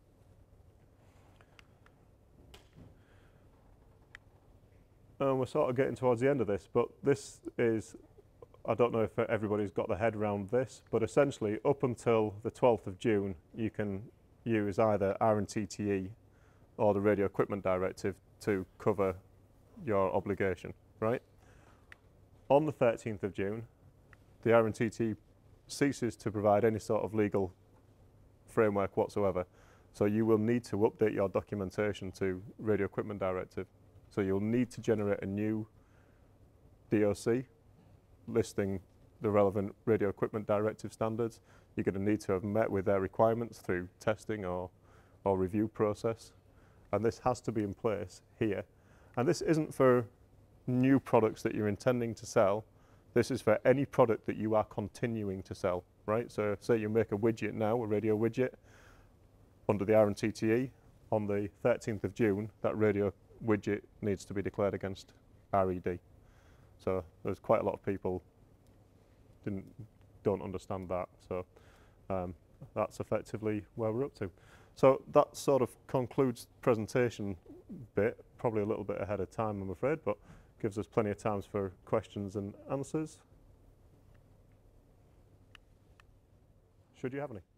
And we're sort of getting towards the end of this, but this is, I don't know if everybody's got their head around this, but essentially up until the 12th of June, you can use either RNTTE or the Radio Equipment Directive to cover your obligation, right? On the 13th of June, the RNTTE ceases to provide any sort of legal framework whatsoever. So you will need to update your documentation to Radio Equipment Directive. So you'll need to generate a new DOC listing the relevant Radio Equipment Directive standards. You're going to need to have met with their requirements through testing or review process. And this has to be in place here. And this isn't for new products that you're intending to sell. This is for any product that you are continuing to sell, right? So say you make a widget now, a radio widget, under the RNTTE, on the 13th of June, that radio widget needs to be declared against RED. So there's quite a lot of people don't understand that. So that's effectively where we're up to. So that sort of concludes the presentation bit, probably a little bit ahead of time, I'm afraid, but gives us plenty of time for questions and answers. Should you have any?